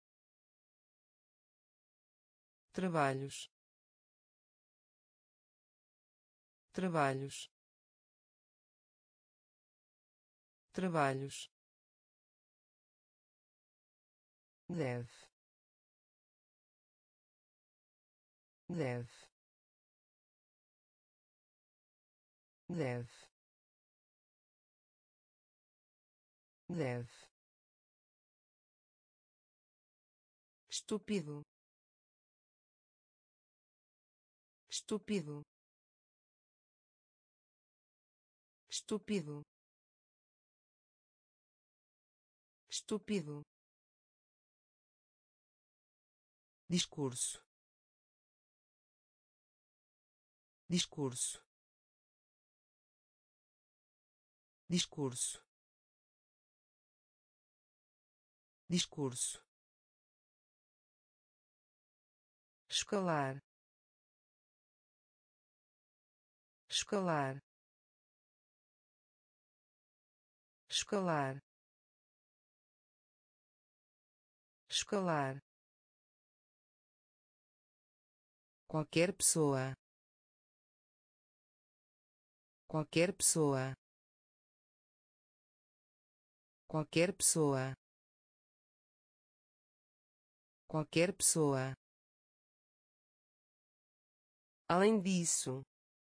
trabalhos, trabalhos, trabalhos, deve, deve, deve, deve, estúpido, estúpido, estúpido, estúpido, discurso, discurso, discurso, discurso, escalar, escalar, escalar, escalar, qualquer pessoa, qualquer pessoa, qualquer pessoa, qualquer pessoa. Além disso,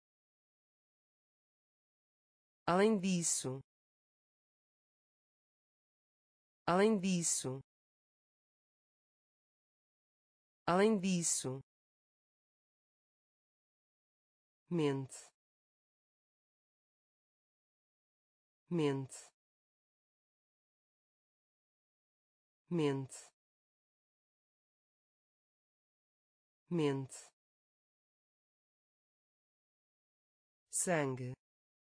além disso, além disso, além disso, mente, mente, mente, mente, sangue,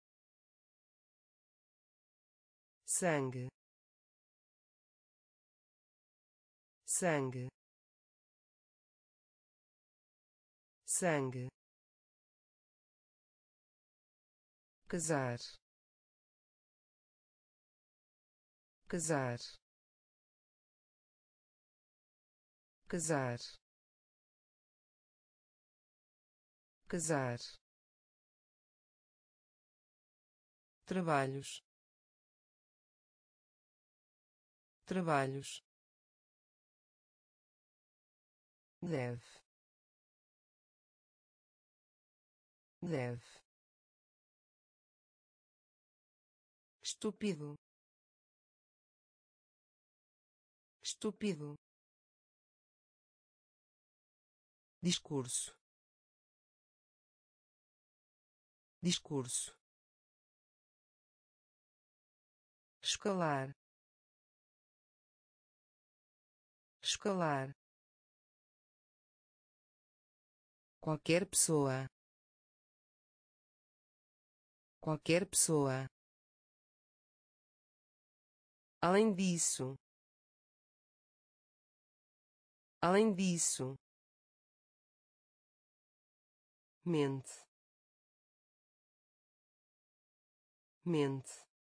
sangue, sangue, sangue, casar, casar, casar, casar, trabalhos, trabalhos, deve, deve, estúpido, estúpido, discurso, discurso, escalar, escalar, qualquer pessoa, qualquer pessoa. Além disso, além disso, mente, mente,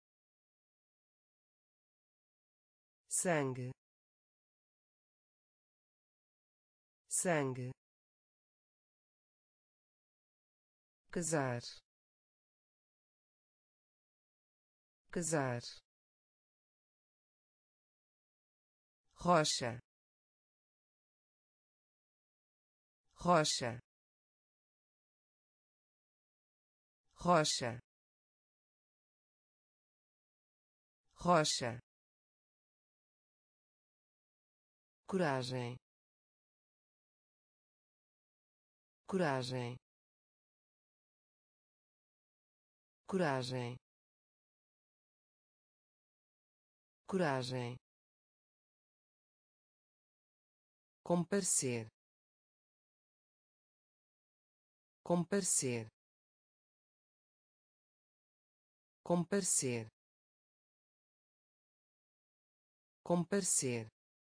sangue, sangue, casar, casar, rocha, rocha, rocha, rocha, coragem, coragem, coragem, coragem, comparecer, comparecer, comparecer, comparecer,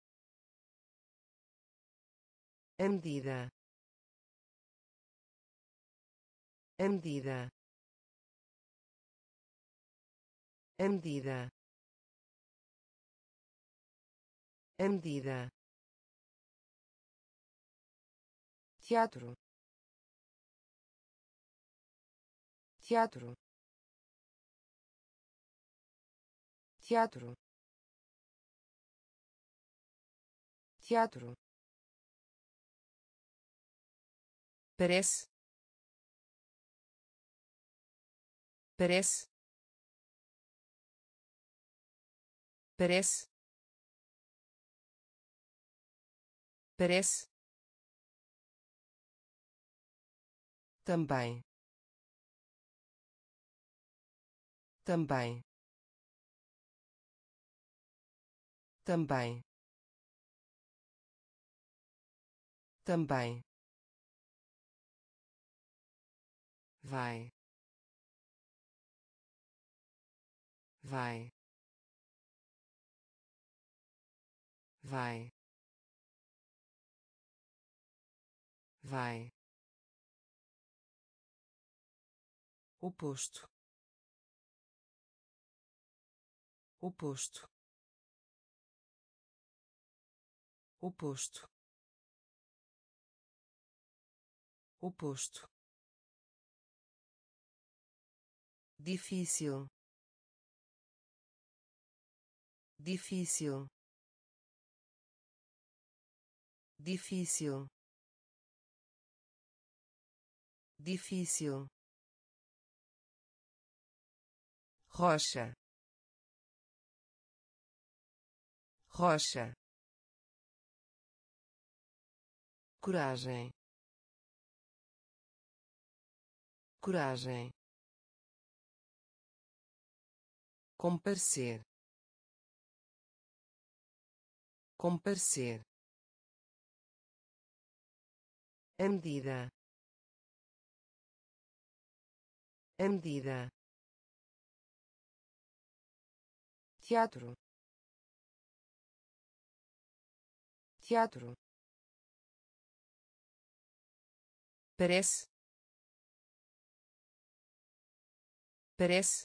a medida, a medida, a medida, a medida, teatro, teatro, teatro, teatro, parece, parece, parece, parece, também, também, também, também, vai, vai, vai, vai, oposto, oposto, oposto, oposto, difícil, difícil, difícil, difícil, rocha, rocha, coragem, coragem, comparecer, comparecer, a medida, a medida, teatro, teatro, parece, parece,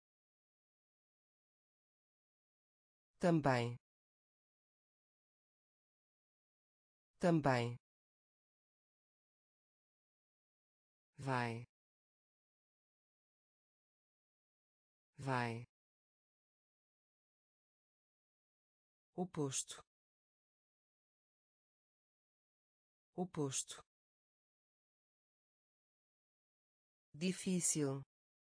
também, também, vai, vai, oposto, oposto, difícil,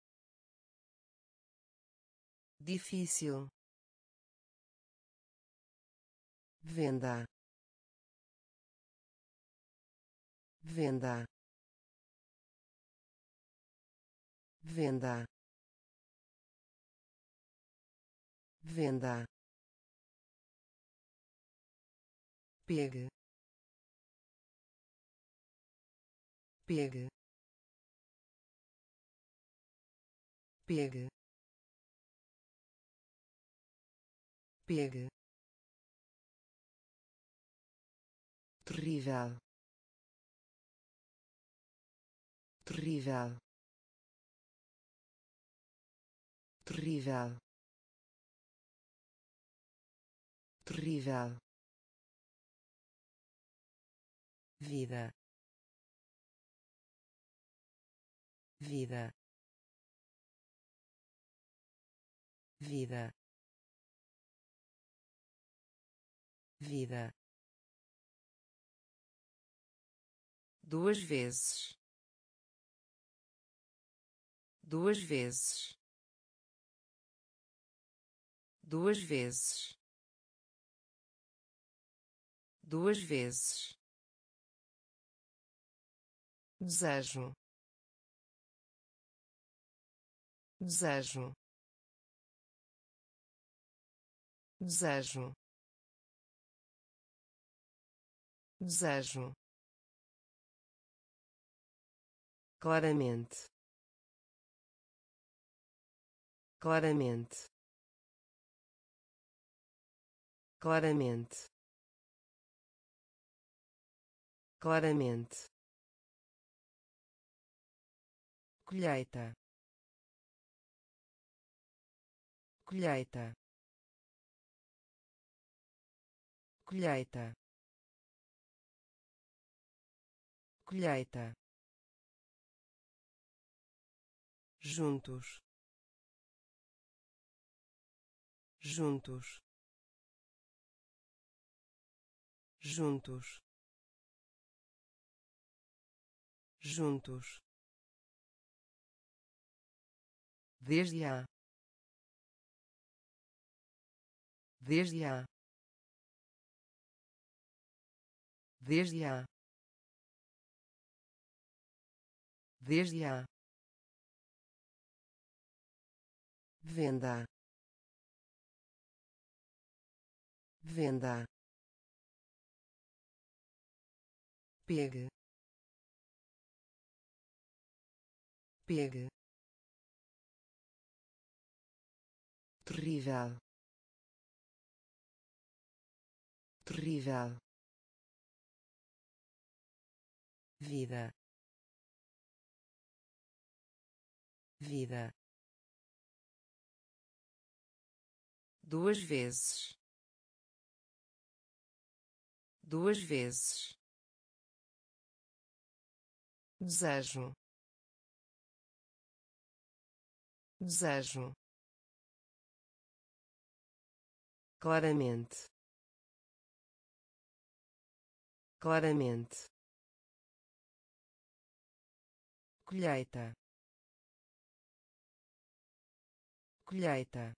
difícil, venda, venda, venda, venda, pegue, pegue, pegue, pegue, terrível, terrível, terrível, terrível, vida, vida, vida, vida, duas vezes, duas vezes, duas vezes, duas vezes, desejo, desejo, desejo, desejo, claramente, claramente, claramente, claramente, colheita, colheita, colheita, colheita, juntos, juntos, juntos, juntos, desde a, desde a, desde a, desde a, venda, venda, pegue, pegue, terrível, terrível, vida, vida, duas vezes, duas vezes, desejo, desejo, claramente, claramente, colheita, colheita,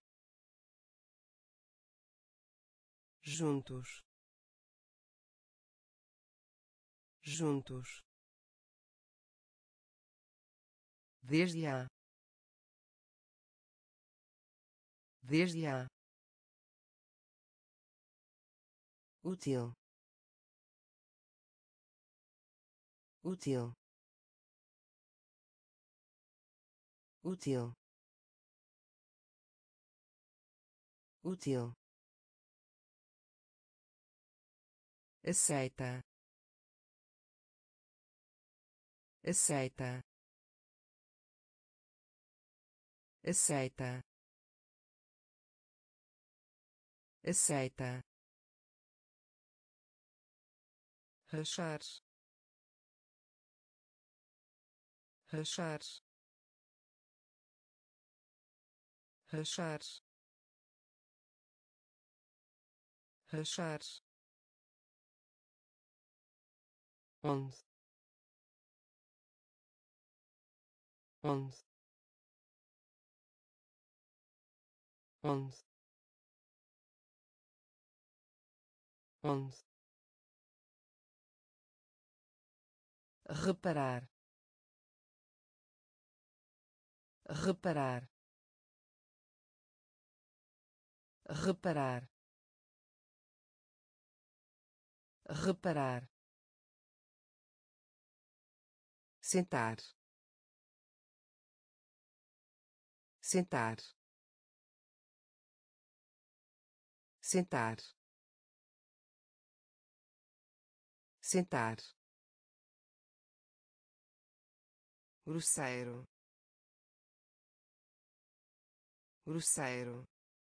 juntos, juntos, desde a, desde a, útil, útil, útil, útil, aceita, aceita, aceita, aceita, rachar, rachar, rachar, rachar, onde, onde, onde, onde, reparar, reparar, reparar, reparar, sentar, sentar, sentar, sentar, grosseiro, grosseiro,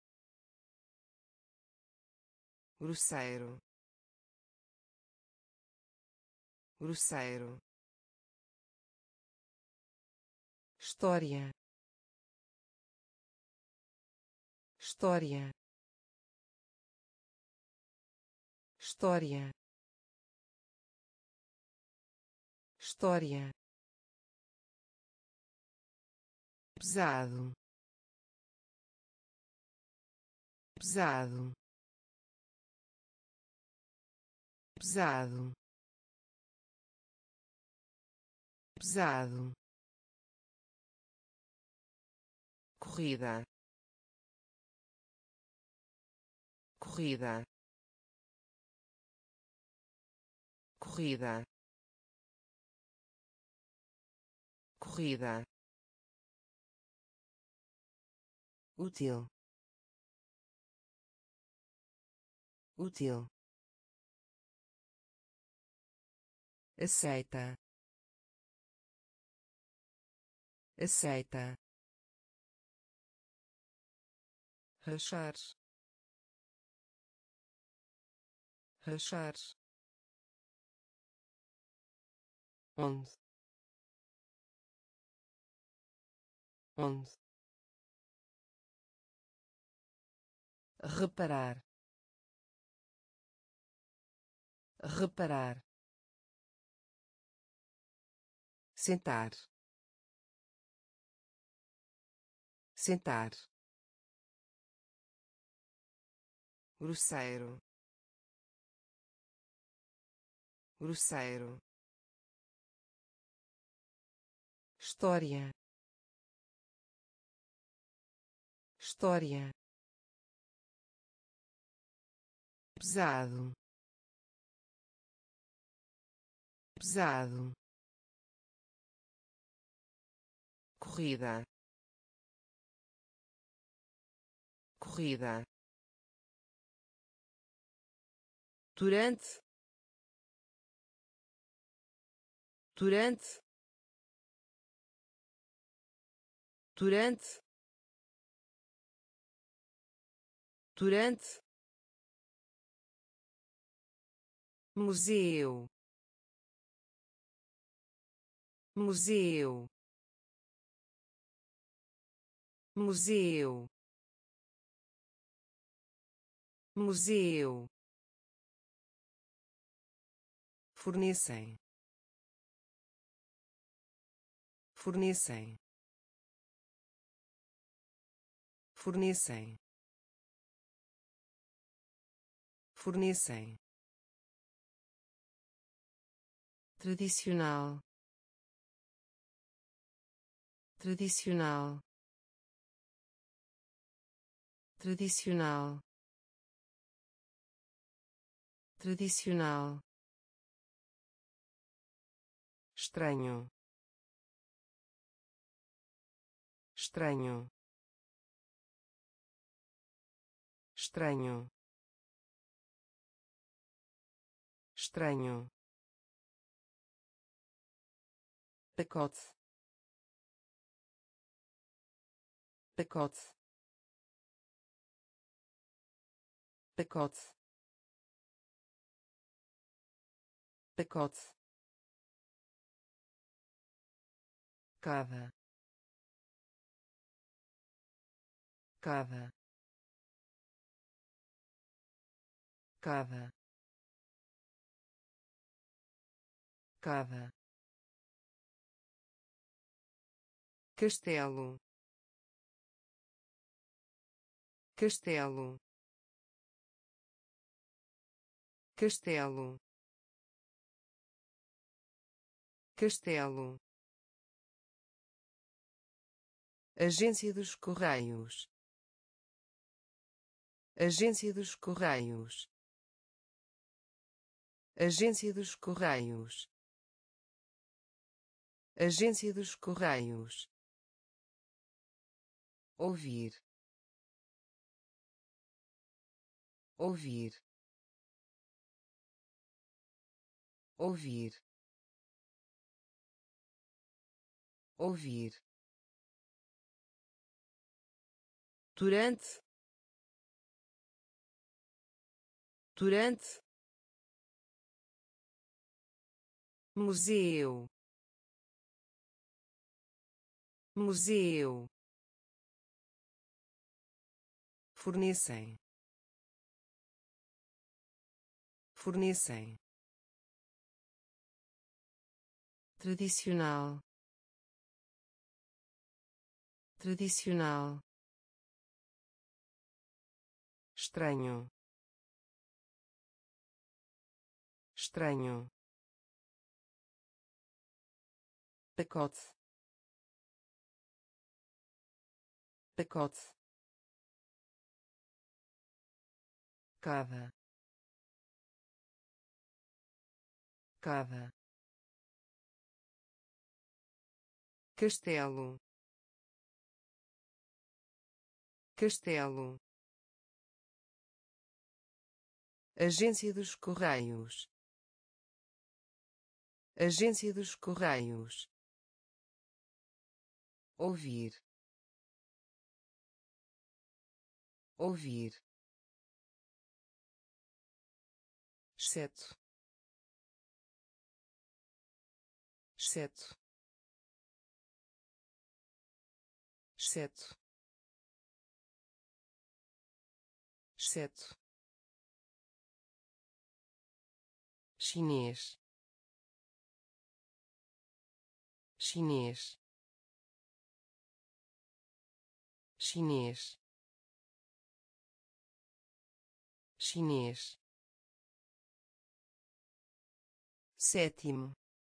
grosseiro, grosseiro, história, história, história, história, pesado, pesado, pesado, pesado, corrida, corrida, corrida, corrida, útil, útil, aceita, aceita, rachar, rachar, onde, onde, reparar, reparar, sentar, sentar, grosseiro, grosseiro, história, história, pesado, pesado, corrida, corrida, durante, durante, durante, durante, museu, museu, museu, museu, fornecem, fornecem, fornecem, fornecem, tradicional, tradicional, tradicional, tradicional, estranho, estranho, estranho, estranho, pacote, pacote, pacote, pacote, cada, cada, cada, cada, castelo, castelo, castelo, castelo, agência dos Correios, agência dos Correios, agência dos Correios, agência dos Correios, ouvir, ouvir, ouvir, ouvir, durante, durante, museu, museu, fornecem, fornecem, tradicional, tradicional, estranho, estranho, pacote, pacote, cada, cada, castelo, castelo, agência dos Correios, agência dos Correios, ouvir, ouvir, exceto, exceto, exceto, exceto, chinês, chinês, chinês, chinês, sétimo,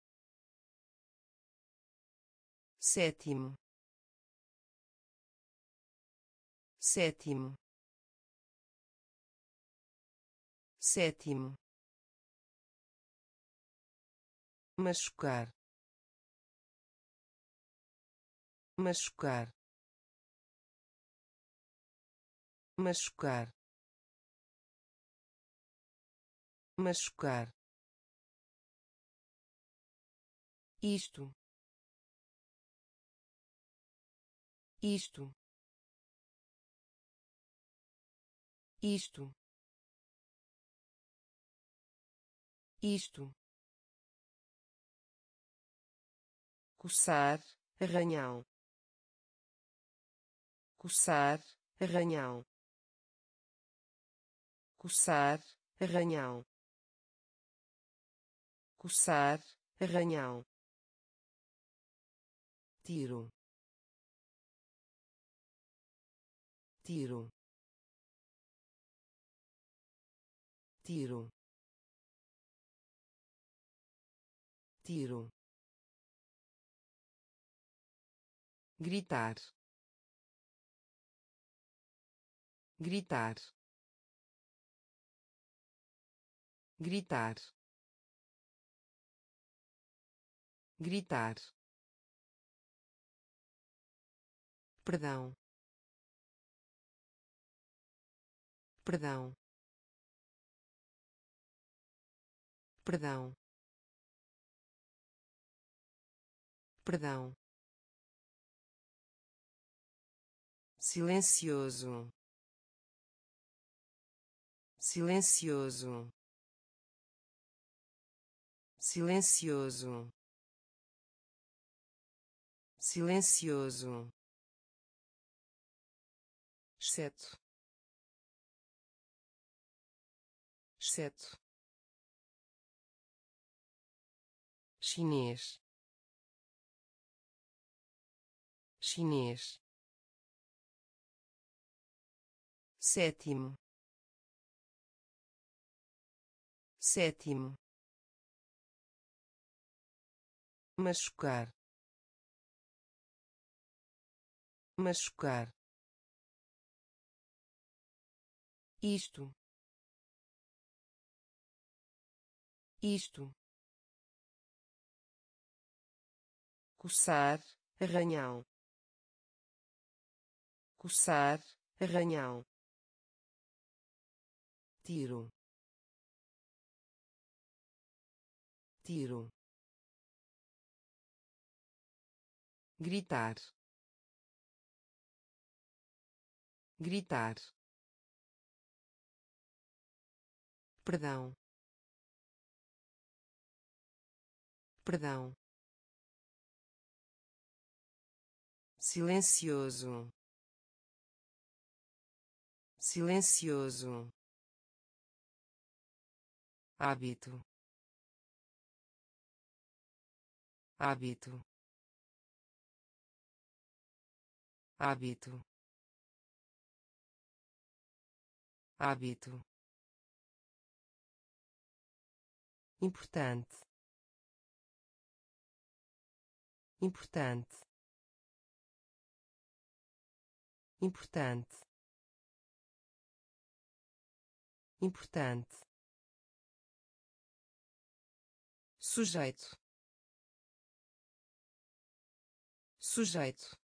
sétimo, sétimo, sétimo, machucar, machucar, machucar, machucar, isto, isto, isto, isto, coçar, arranhão, coçar, arranhão, coçar, arranhão, coçar, arranhão, tiro, tiro, tiro, tiro, gritar, gritar, gritar, gritar, perdão, perdão, perdão, perdão, silencioso, silencioso, silencioso, silencioso, exceto, exceto, chinês, chinês, sétimo, sétimo, machucar, machucar, isto, isto, coçar, arranhão, coçar, arranhão, tiro, tiro, gritar, gritar, perdão, perdão, silencioso, silencioso, hábito, hábito, hábito, hábito, importante, importante, importante, importante, sujeito, sujeito,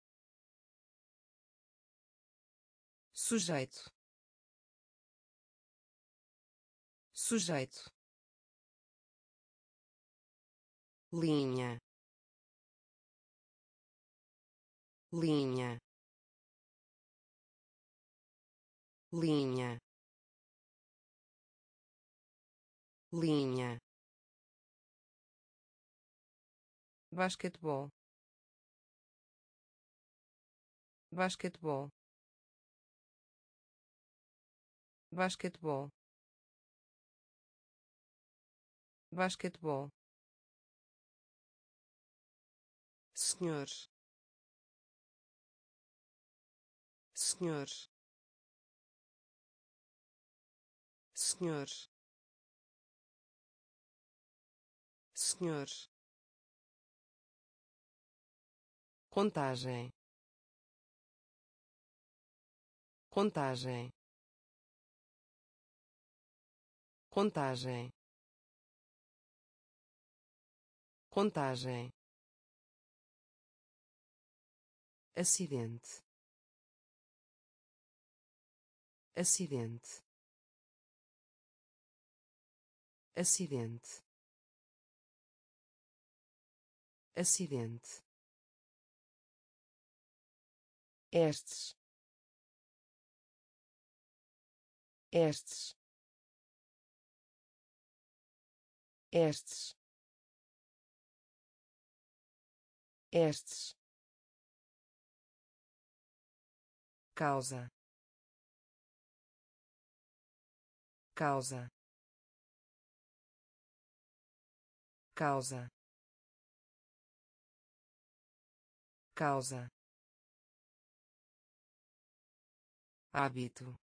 sujeito, sujeito, linha, linha, linha, linha, basquetebol, basquetebol, basquetebol, basquetebol, senhor, senhor, senhor, senhor, contagem, contagem, contagem, contagem, acidente, acidente, acidente, acidente, estes, estes, estes, estes, causa, causa, causa, causa, hábito,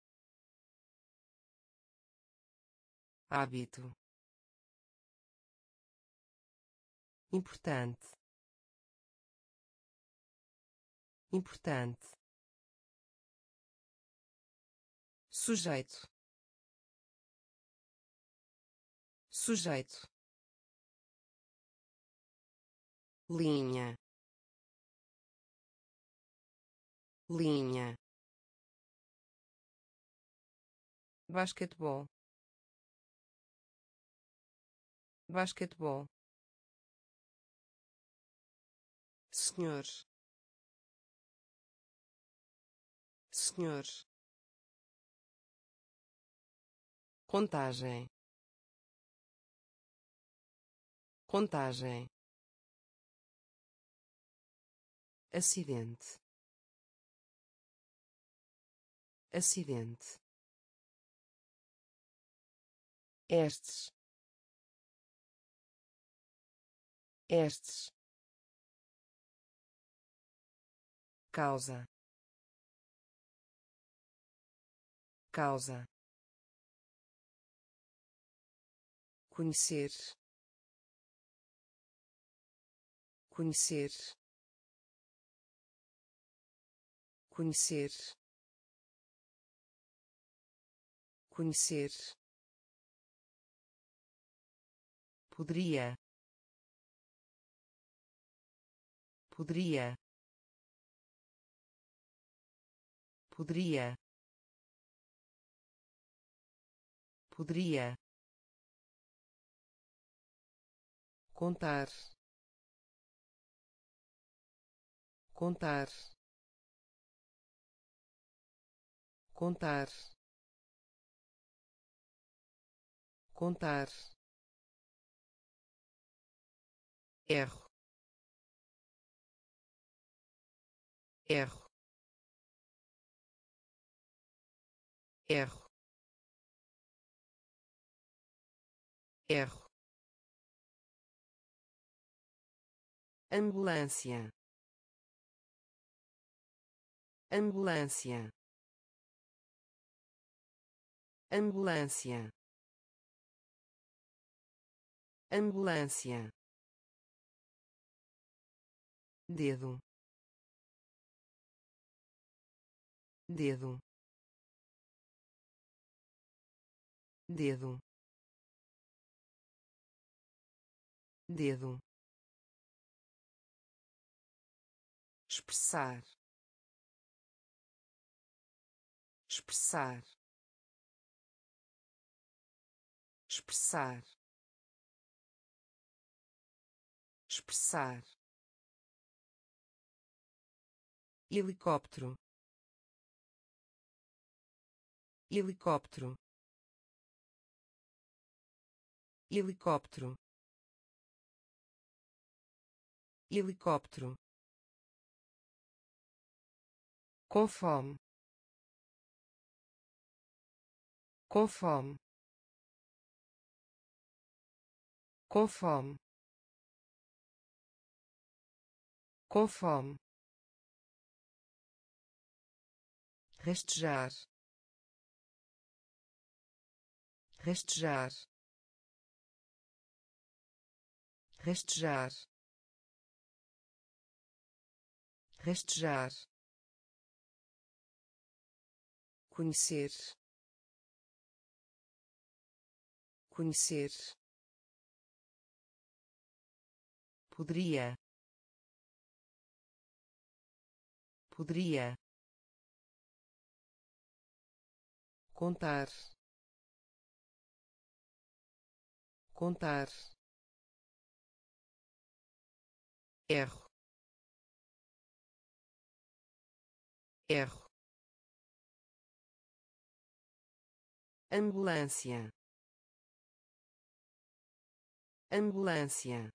hábito, importante, importante, sujeito, sujeito, linha, linha, basquetebol, basquetebol, senhor, senhor, contagem, contagem, acidente, acidente, estes, estes, causa, causa, conhecer, conhecer, conhecer, conhecer, poderia, poderia, poderia, poderia, contar, contar, contar, contar, erro, erro, erro, erro, ambulância, ambulância, ambulância, ambulância, dedo, dedo, dedo, dedo, expressar, expressar, expressar, expressar, helicóptero, helicóptero, helicóptero, helicóptero, com fome, com fome, com fome, com fome, rastejar, rastejar, rastejar, rastejar, conhecer, conhecer, poderia, poderia, contar, contar, erro, erro, ambulância, ambulância,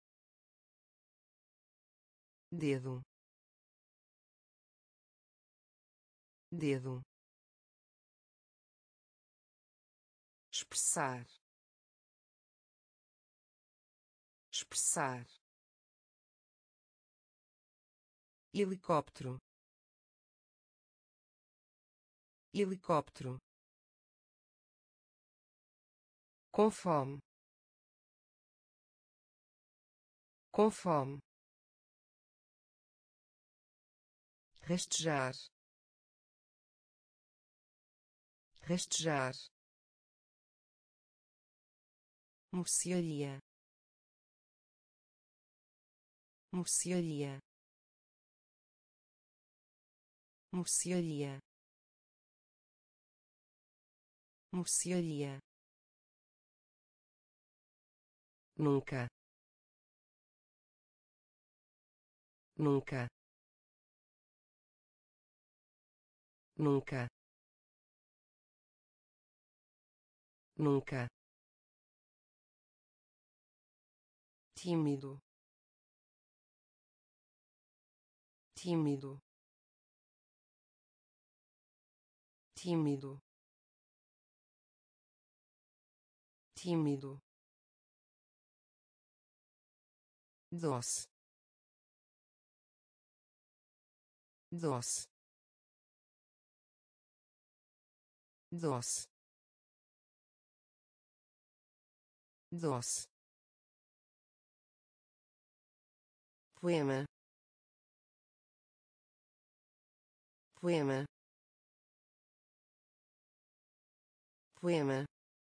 dedo, dedo, expressar, expressar, helicóptero, helicóptero, com fome, com fome, rastejar, rastejar, mercearia, mercearia, mercearia, mercearia, nunca, nunca, nunca, nunca, tímido, tímido, tímido, tímido, doce, doce, doce, doce, poema, poema, poema,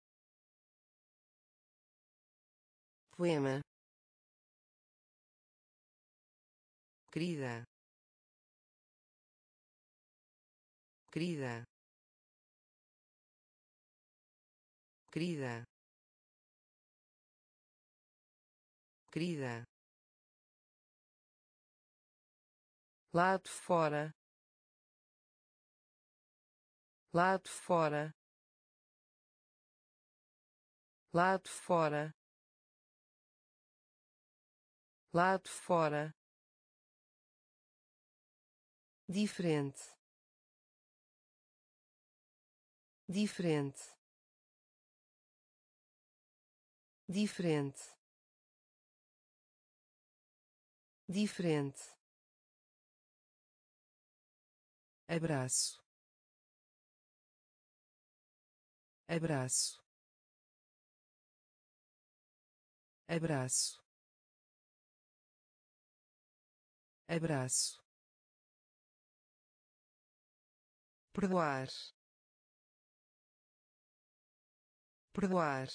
poema, querida, querida, querida, querida, lado fora, lado fora, lado fora, lado fora, diferente, diferente, diferente, diferente, abraço, abraço, abraço, abraço, perdoar, perdoar,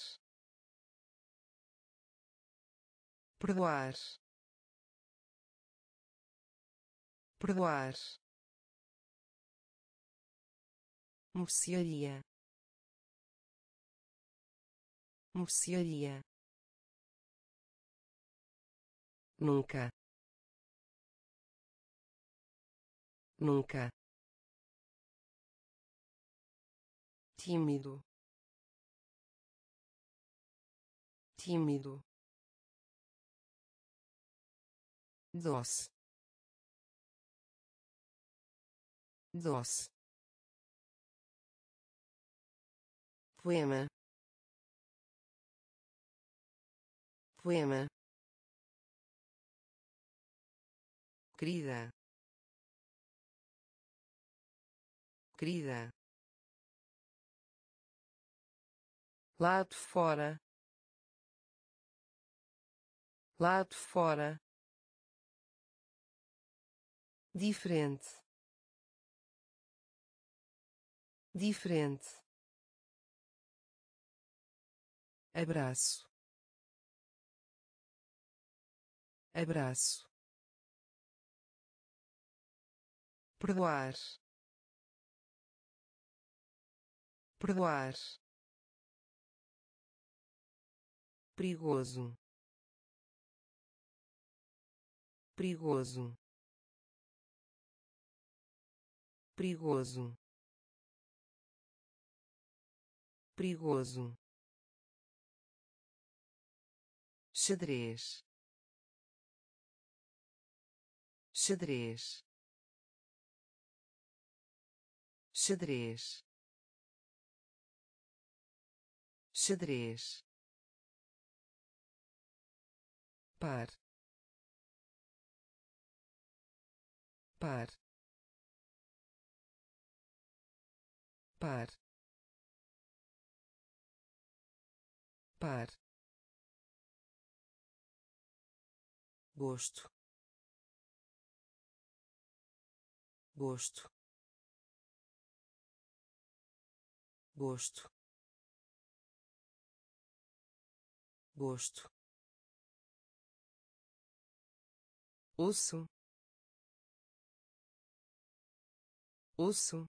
perdoar, perdoar, mercearia, mercearia, nunca, nunca, tímido, tímido, doce, doce, poema, poema, querida, querida, lado fora, lado fora, diferente, diferente, abraço, abraço, perdoar, perdoar, perigoso, perigoso, perigoso, perigoso, xadrez, xadrez, xadrez, xadrez, par, par, par, par, gosto, gosto, gosto, gosto, osso, osso,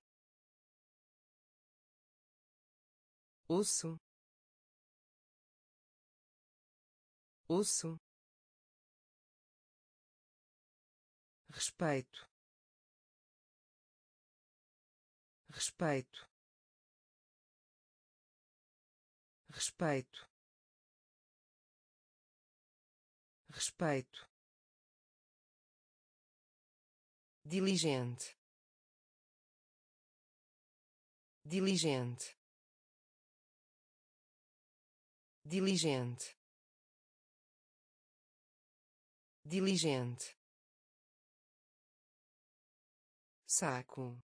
osso, osso, respeito, respeito, respeito, respeito, diligente, diligente, diligente, diligente, saco,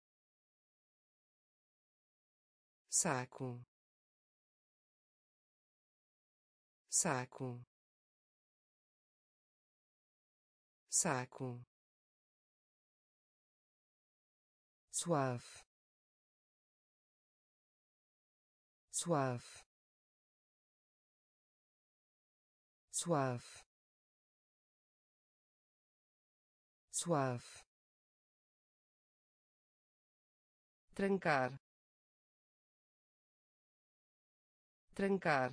saco, saco, saco, suave, suave, suave, suave, trancar, trancar,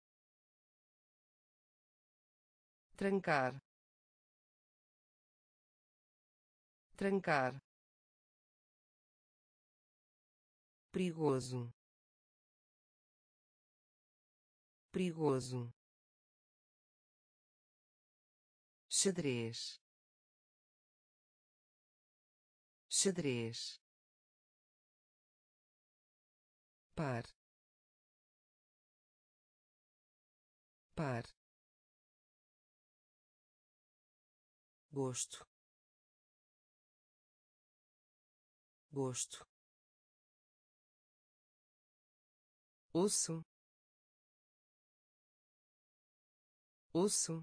trancar, trancar, perigoso, perigoso, xadrez, xadrez, par, par, gosto, gosto, osso, osso,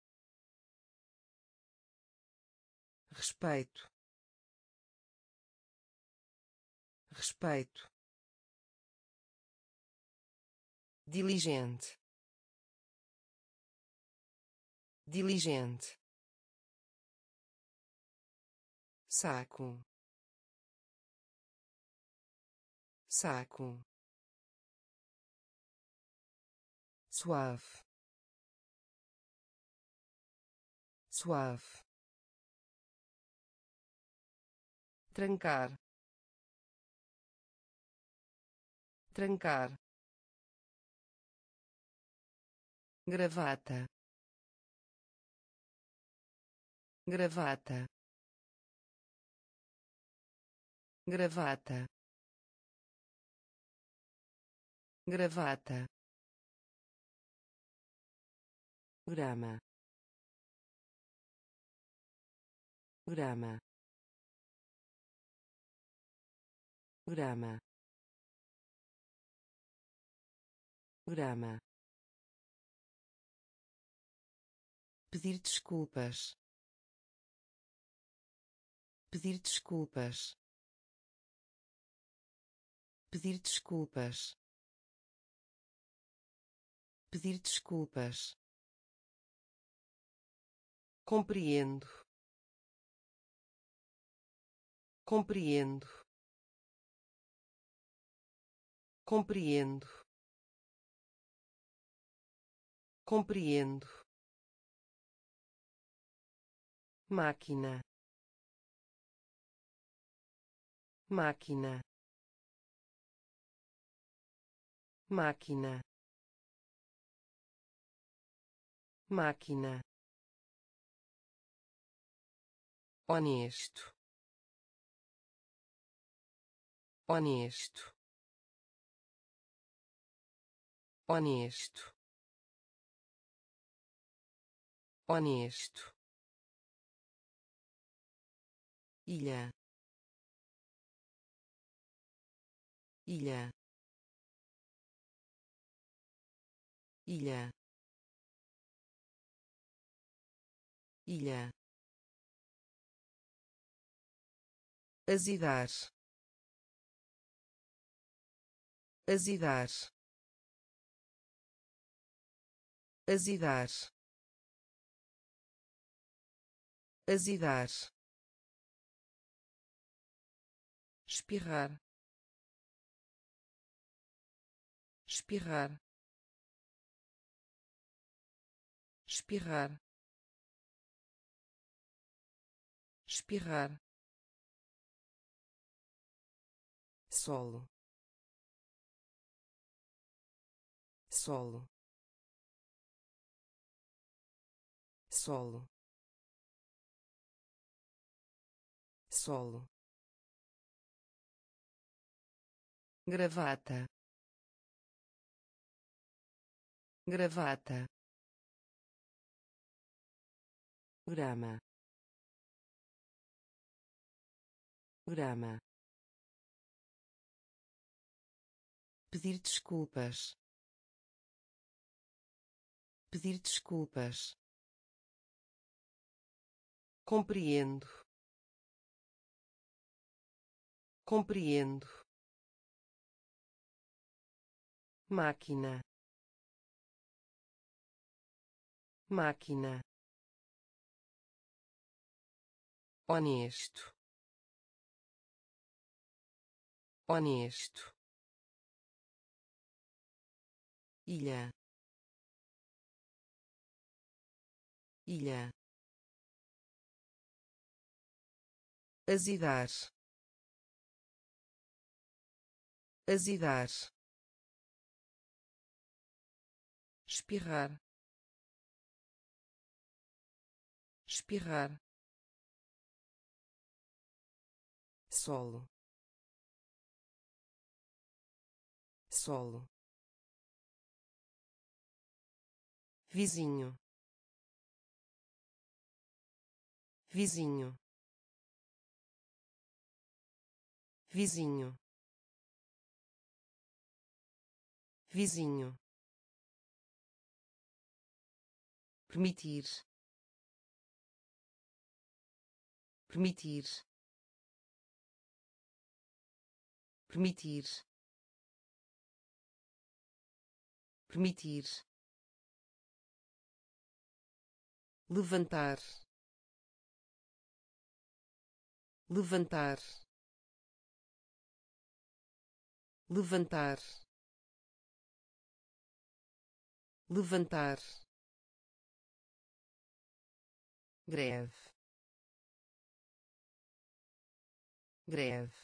respeito, respeito, diligente, diligente, saco, saco, suave, suave, trancar, trancar, gravata, gravata, gravata, gravata, grama, grama, grama, grama, pedir desculpas, pedir desculpas, pedir desculpas, pedir desculpas, compreendo, compreendo, compreendo, compreendo, máquina, máquina, máquina, máquina, honesto, honesto, honesto, honesto, ilha, ilha, ilha, ilha, azedar, azedar, azedar, azedar, espirrar, espirrar, espirrar, espirrar, solo, solo, solo, solo, gravata, gravata, grama, grama, pedir desculpas, pedir desculpas, compreendo, compreendo, máquina, máquina, honesto, honesto, ilha, ilha, azedar, azedar, espirrar, espirrar, solo, solo, vizinho, vizinho, vizinho, vizinho, permitir, permitir, permitir, permitir, levantar, levantar, levantar, levantar, greve, greve,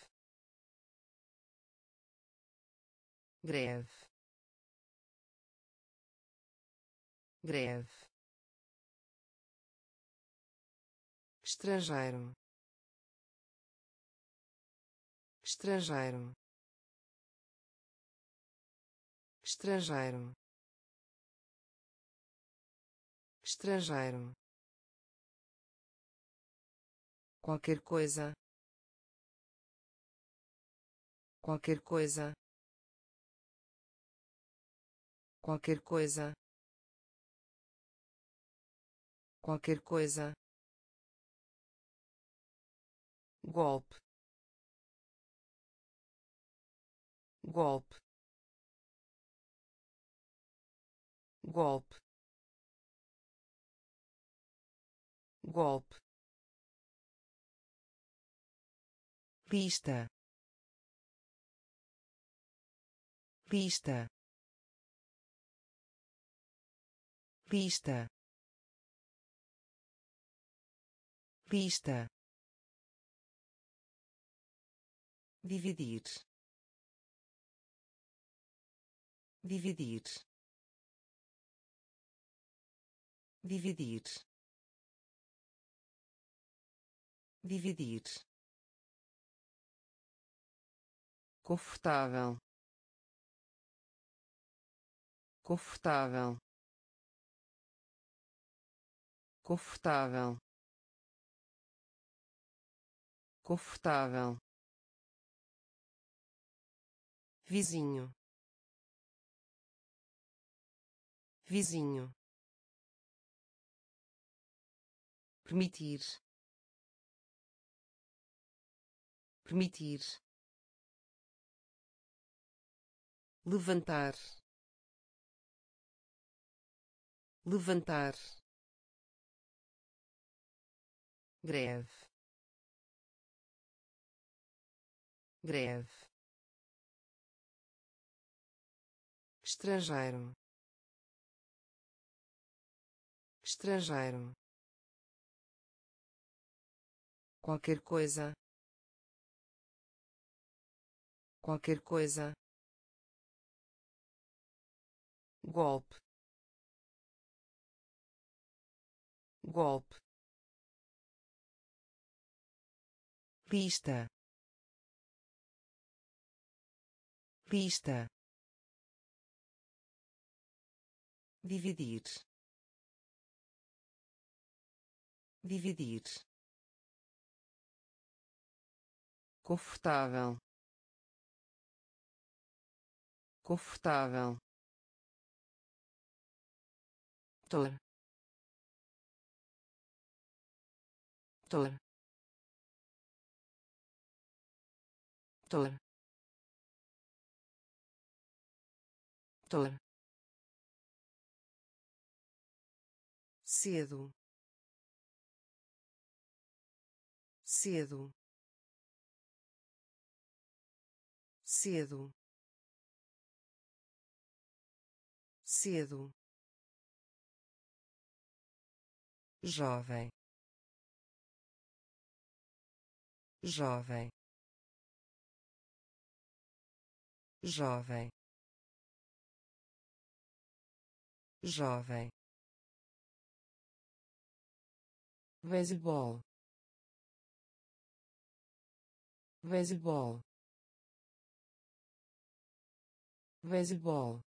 greve, greve, estrangeiro, estrangeiro, estrangeiro, estrangeiro, qualquer coisa, qualquer coisa, qualquer coisa, qualquer coisa, golpe, golpe, golpe, golpe, lista, lista, lista, lista, dividir, dividir, dividir, dividir, confortável, confortável, confortável, confortável, vizinho, vizinho, permitir, permitir, levantar, levantar, greve, greve, estrangeiro, estrangeiro, qualquer coisa, qualquer coisa, golpe, golpe, lista, lista, dividir, dividir, confortável, confortável, tor, tor, tor, tor, cedo, cedo, cedo, cedo, jovem, jovem, jovem, jovem, beisebol, beisebol, beisebol,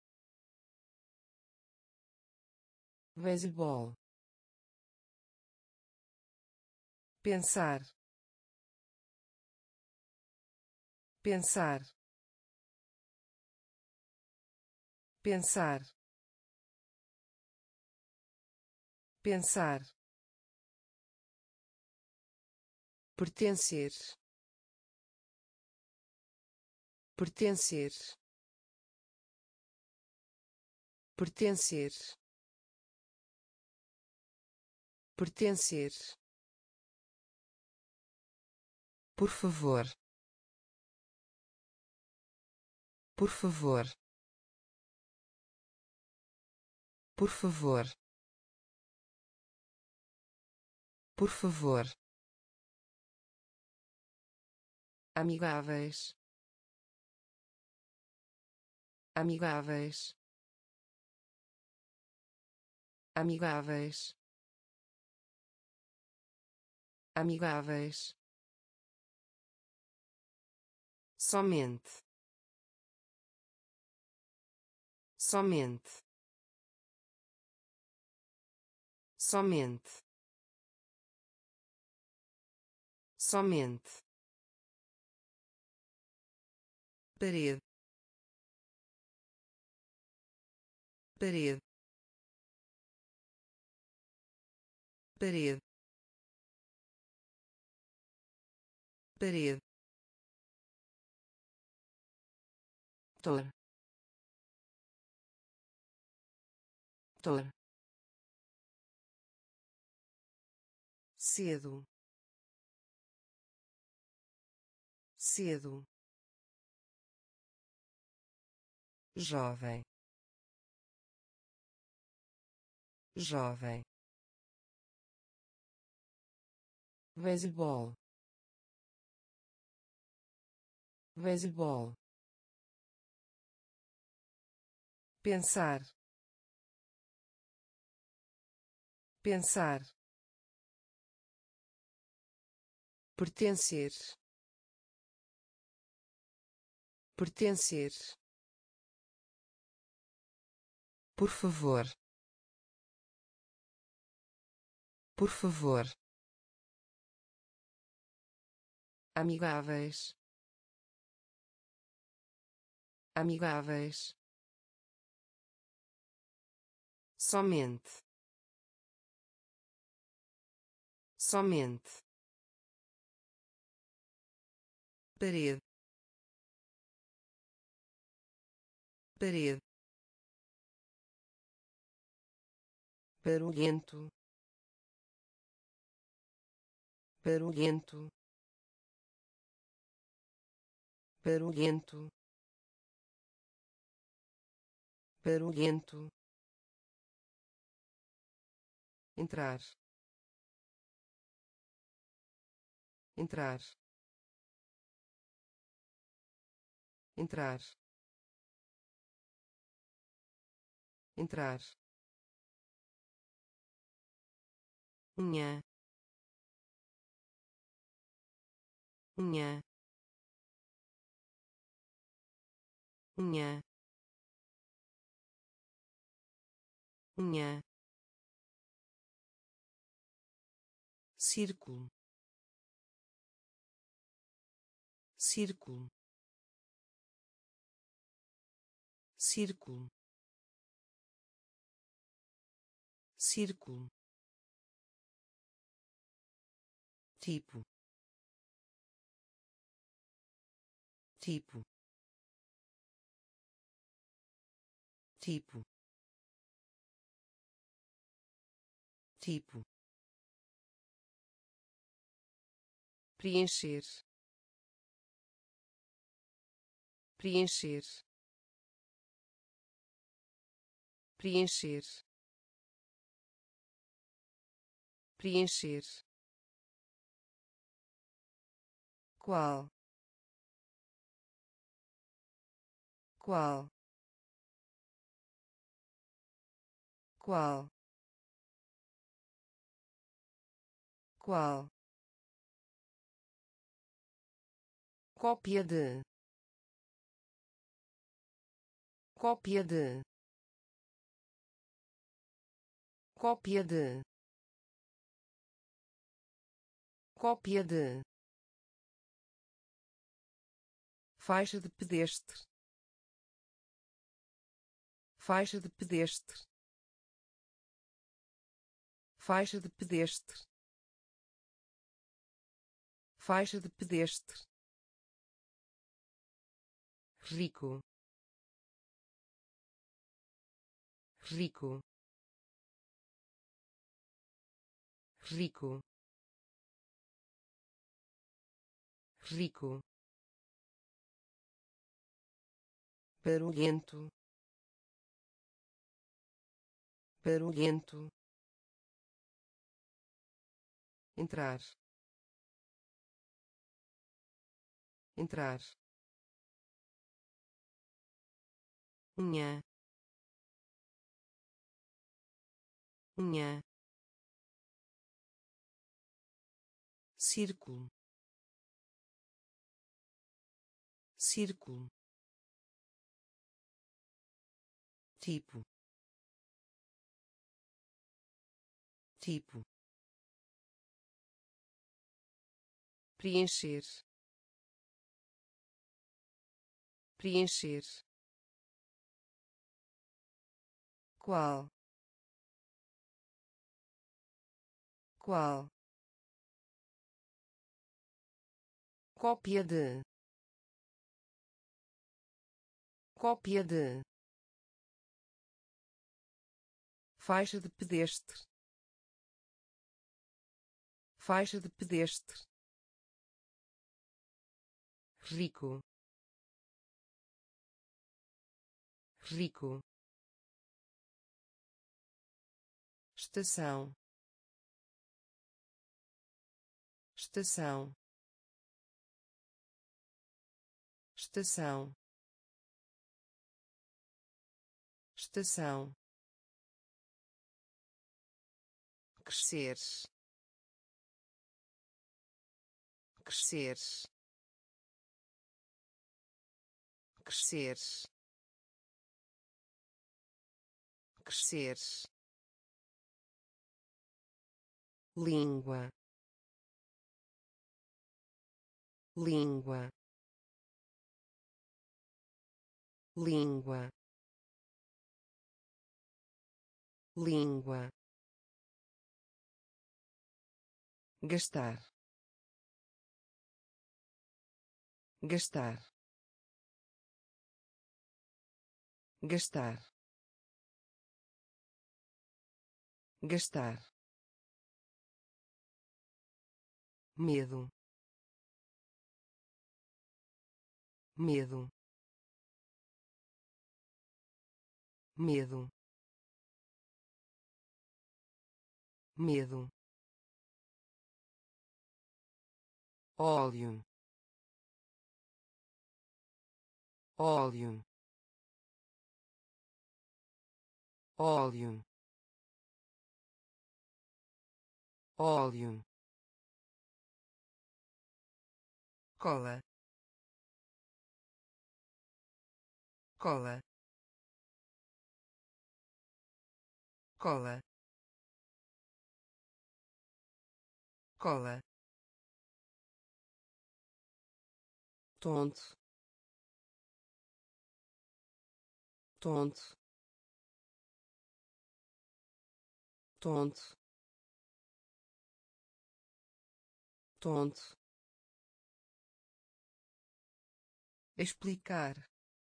beisebol, pensar, pensar, pensar, pensar, pertencer, pertencer, pertencer, pertencer, por favor, por favor, por favor, por favor, amigáveis, amigáveis, amigáveis, amigáveis, somente, somente, somente, somente, parede, parede, parede, parede, tor, tor, cedo, cedo, jovem, jovem, beisebol, beisebol, pensar, pensar, pertencer, pertencer, por favor, por favor, amigáveis, amigáveis, somente, somente, parede, parede, barulhento, barulhento, barulhento, barulhento, entrar, entrar, entrar, entrar, unha, unha, unha, unha, círculo, círculo, círculo, círculo, tipo, tipo, tipo, tipo, preencher, preencher, preencher, preencher, qual, qual, qual, qual, cópia de, cópia de, cópia de, cópia de, faixa de pedestre, faixa de pedestre, faixa de pedestre, faixa de pedestre, rico, rico, rico, rico, barulhento, barulhento, entrar, entrar, unha, unha, círculo, círculo, tipo, tipo, preencher, preencher, qual, qual, cópia de, cópia de, faixa de pedestre, faixa de pedestre, rico, rico, estação, estação, estação, estação, crescer, crescer, crescer, crescer, língua, língua, língua, língua, gastar, gastar, gastar, gastar, medo, medo, medo, medo, óleo, óleo, óleo, óleo, cola, cola, cola, cola, tonto, tonto, tonto, tonto, explicar,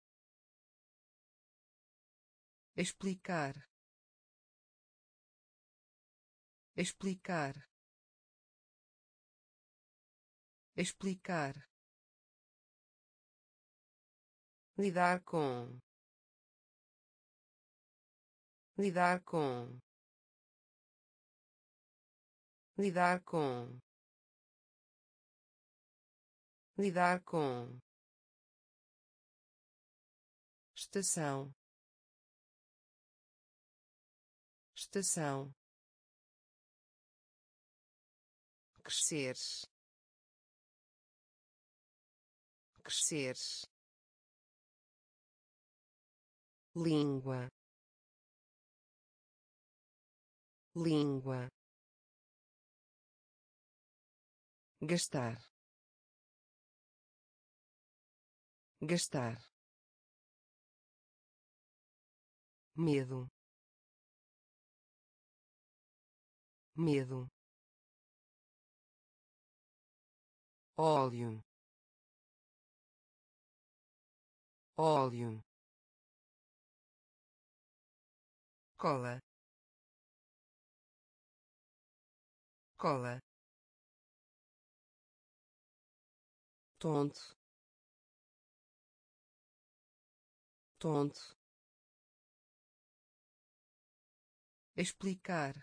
explicar, explicar, explicar, lidar com, lidar com, lidar com, lidar com, estação, estação, crescer, crescer, língua, língua, gastar, gastar, medo, medo, óleo, óleo, cola, cola, tonto, tonto, explicar,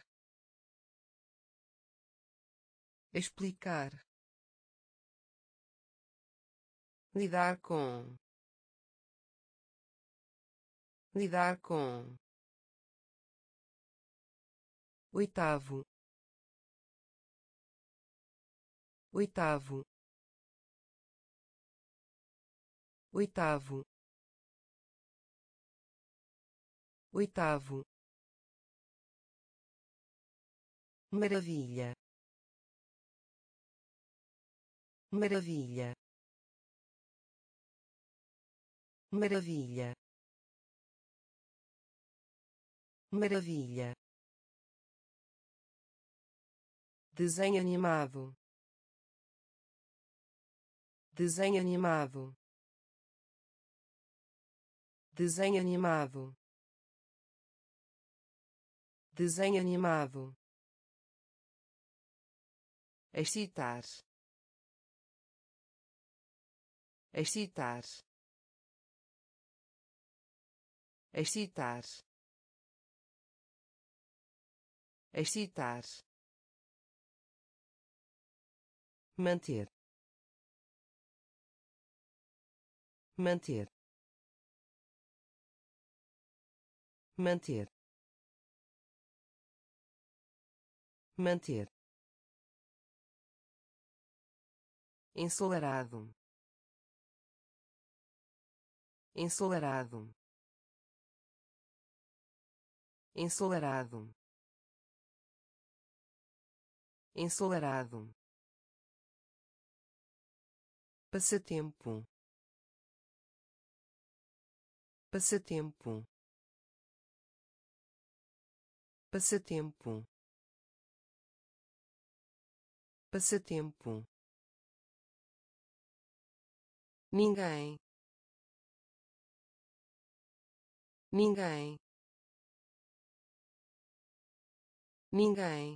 explicar, lidar com, lidar com, oitavo, oitavo, oitavo, oitavo, maravilha, maravilha, maravilha, maravilha, desenho animado, desenho animado, desenho animado, desenho animado, excitar, excitar, excitar, excitar, manter, manter, manter, manter, ensolarado, ensolarado, ensolarado, ensolarado, passatempo, passatempo, passatempo, passatempo, ninguém, ninguém, ninguém,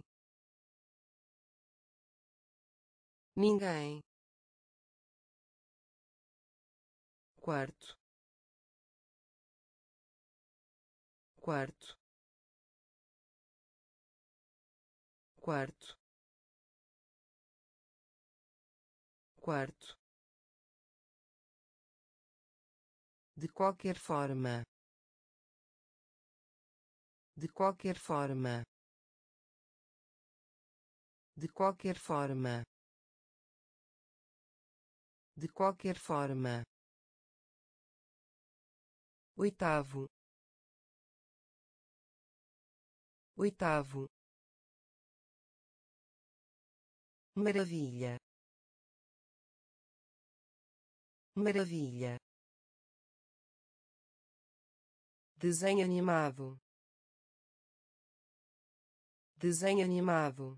ninguém, quarto, quarto, quarto, quarto, de qualquer forma, de qualquer forma, de qualquer forma, de qualquer forma, oitavo, oitavo, maravilha, maravilha, desenho animado, desenho animado,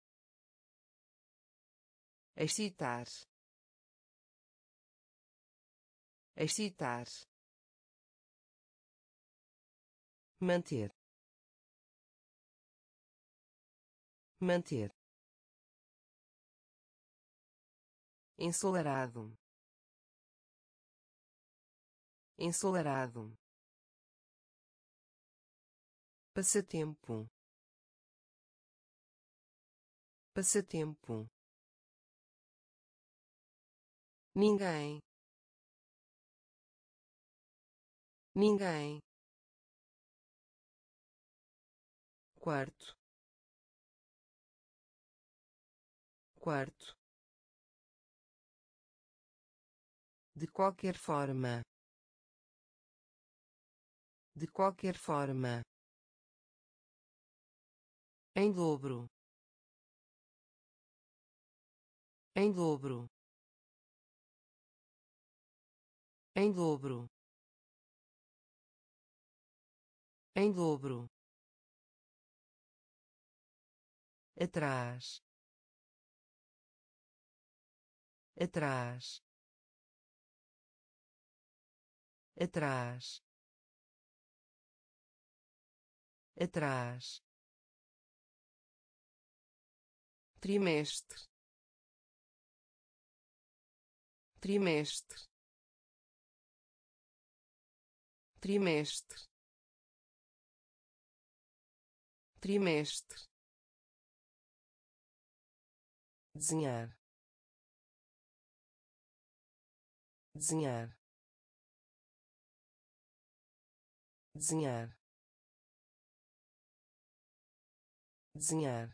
excitar, excitar, manter, manter, ensolarado, ensolarado, passatempo, passatempo, ninguém, ninguém, quarto, quarto, de qualquer forma, de qualquer forma, em dobro, em dobro, em dobro, em dobro, atrás, atrás, atrás, atrás, trimestre, trimestre, trimestre, trimestre, desenhar, desenhar, desenhar, desenhar,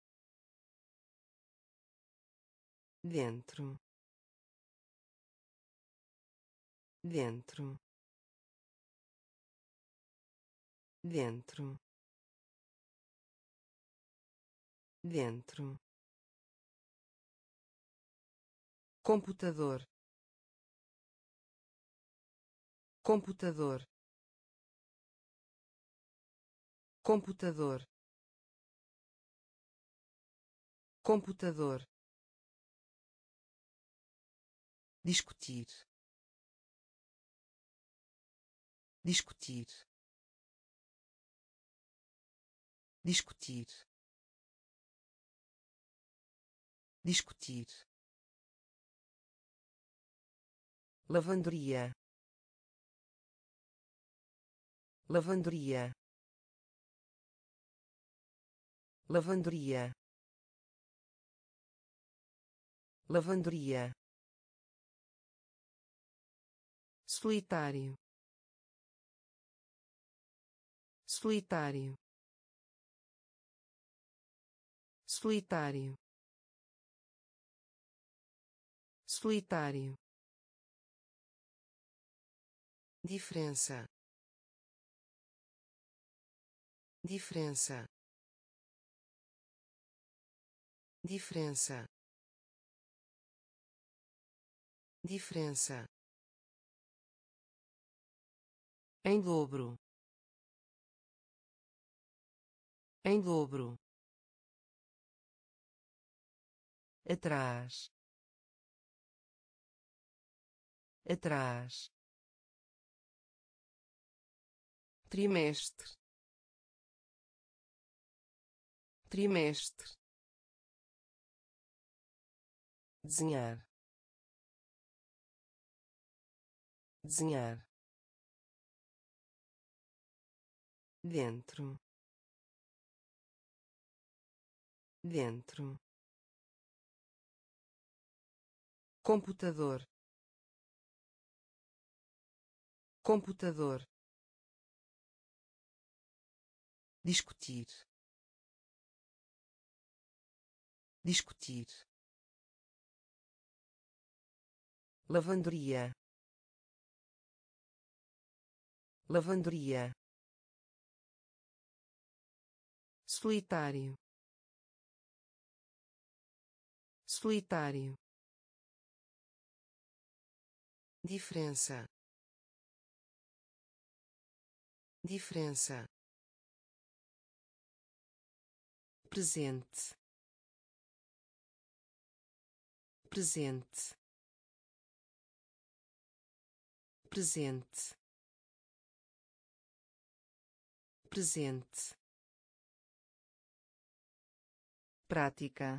dentro, dentro, dentro, dentro, computador, computador, computador, computador, discutir, discutir, discutir, discutir, lavanderia, lavanderia, lavanderia, lavanderia, solitário, solitário, solitário, solitário, diferença, diferença, diferença, diferença, em dobro, em dobro, atrás, atrás, trimestre, trimestre, desenhar, desenhar, dentro, dentro, computador, computador, discutir, discutir, lavanderia, lavanderia, solitário, solitário, diferença, diferença, presente, presente, presente, presente, prática,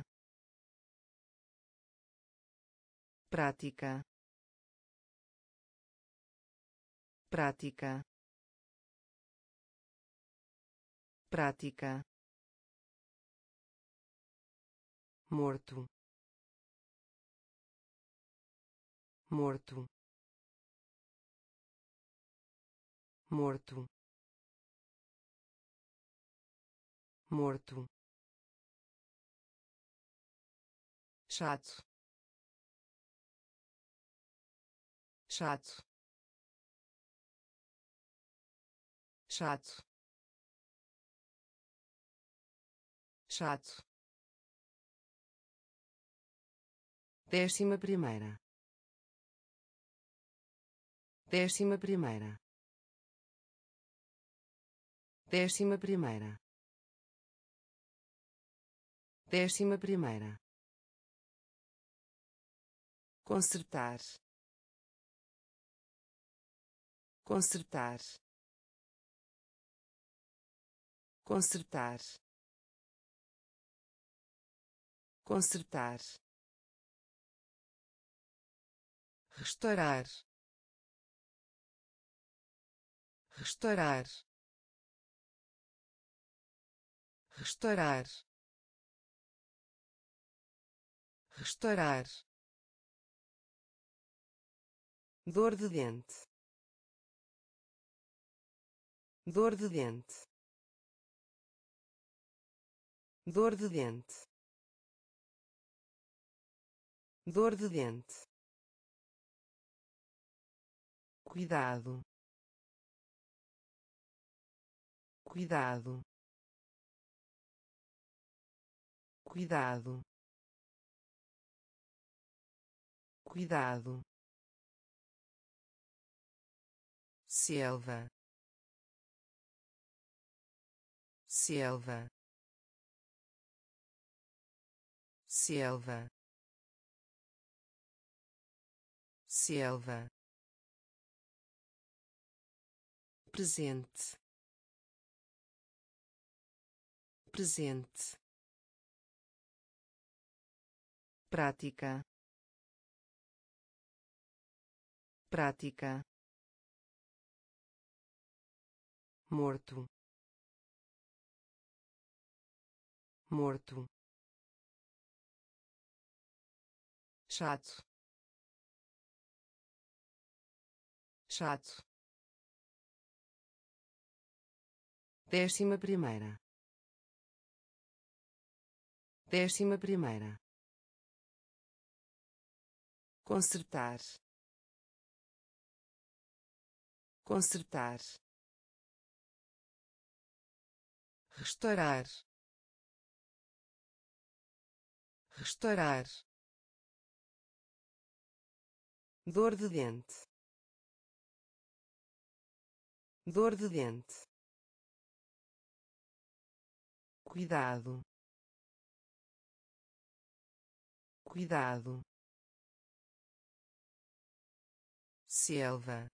prática, prática, prática, morto, morto, morto, morto, chato, chato, chato, chato, décima primeira, décima primeira, décima primeira, décima primeira, consertar, consertar, consertar, consertar, restaurar, restaurar, restaurar, restaurar, dor de dente, dor de dente, dor de dente, dor de dente, cuidado, cuidado, cuidado, cuidado, selva, selva, selva, selva, presente, presente, prática, prática, morto, morto, chato, chato, 11ª, 11ª, consertar, consertar, restaurar, restaurar, dor de dente, dor de dente, cuidado, cuidado, selva,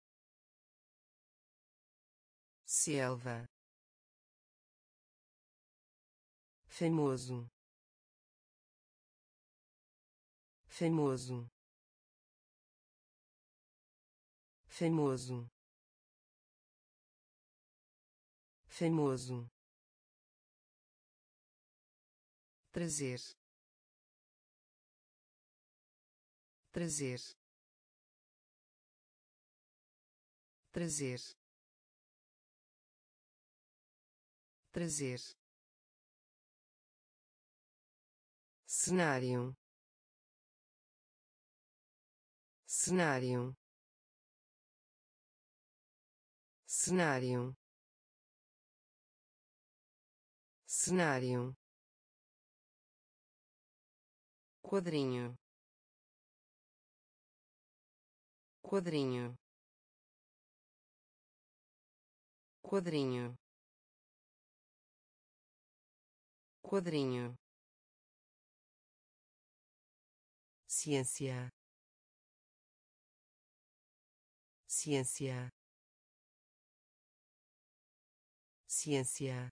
selva, famoso, famoso, famoso, famoso, trazer, trazer, trazer, trazer, cenário, cenário, cenário, cenário, quadrinho, quadrinho, quadrinho, quadrinho, ciência, ciência, ciência,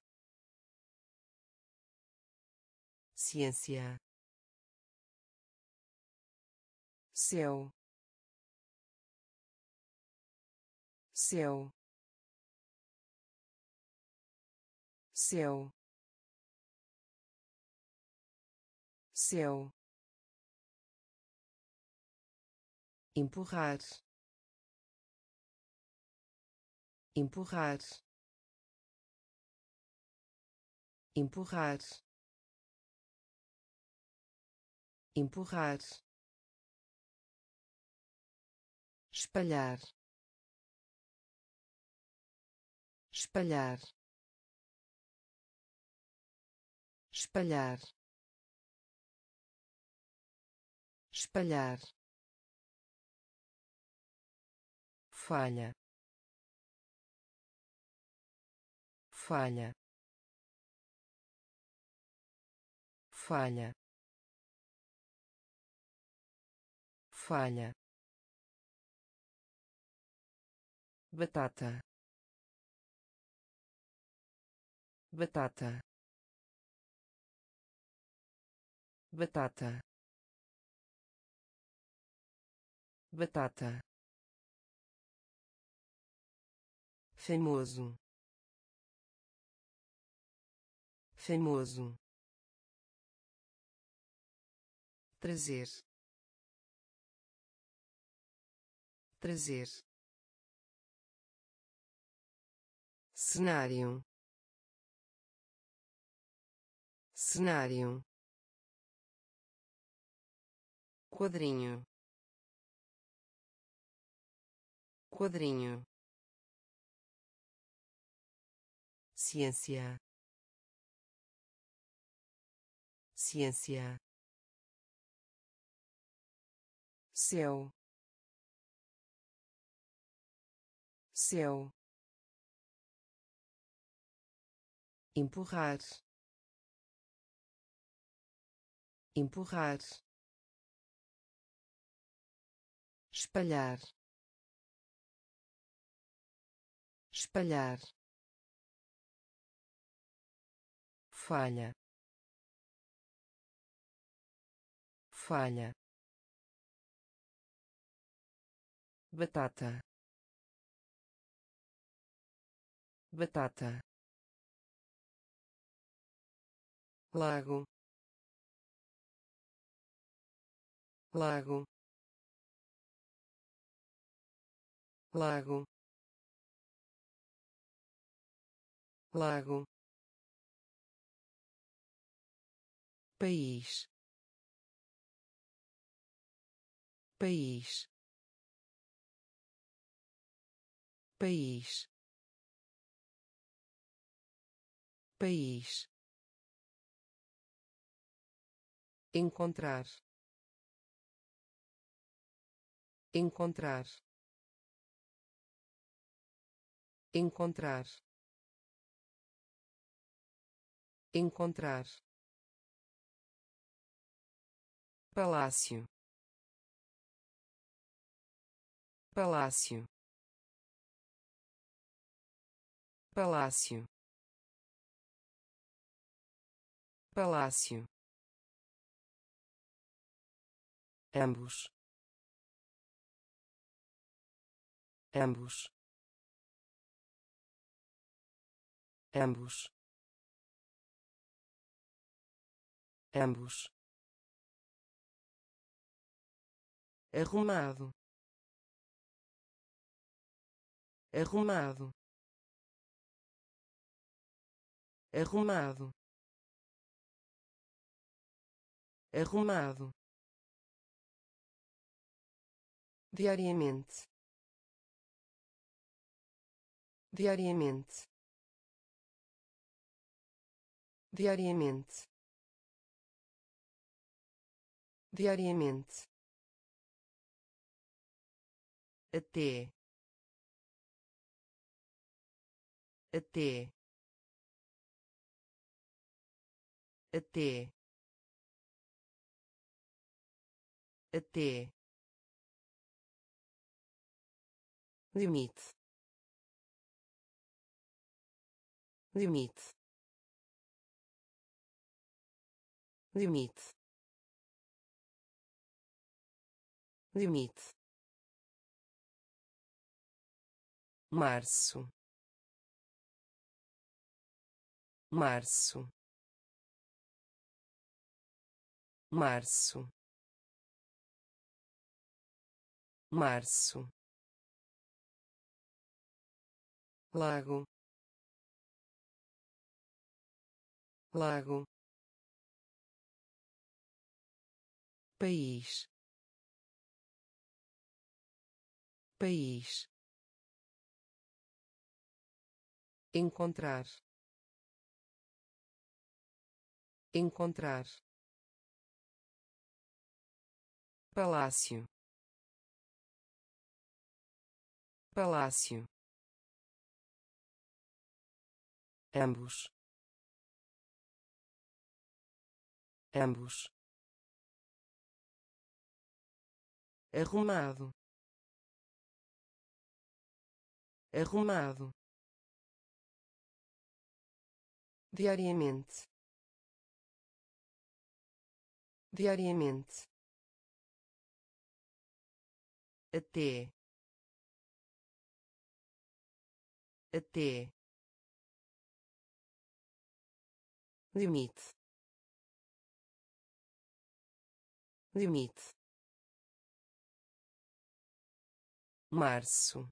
ciência, céu, céu, céu, céu, empurrar, empurrar, empurrar, empurrar, espalhar, espalhar, espalhar, espalhar, falha, falha, falha, falha, batata, batata, batata, batata, famoso, famoso, trazer, trazer, cenário, cenário, quadrinho, quadrinho, ciência, ciência, céu, céu, empurrar, empurrar, espalhar, espalhar, falha, falha, batata, batata, lago, lago, lago, lago, país, país, país, país, encontrar, encontrar, encontrar, encontrar, palácio, palácio, palácio, palácio, ambos, ambos, ambos, ambos, arrumado, arrumado, arrumado, arrumado, diariamente, diariamente, diariamente, diariamente, até, até, até, até, limite, limite, limite, limite, março, março, março, março, lago, lago, país, país, encontrar, encontrar, palácio, palácio, ambos, ambos, arrumado, arrumado, diariamente, diariamente, até, até, limite, limite, março,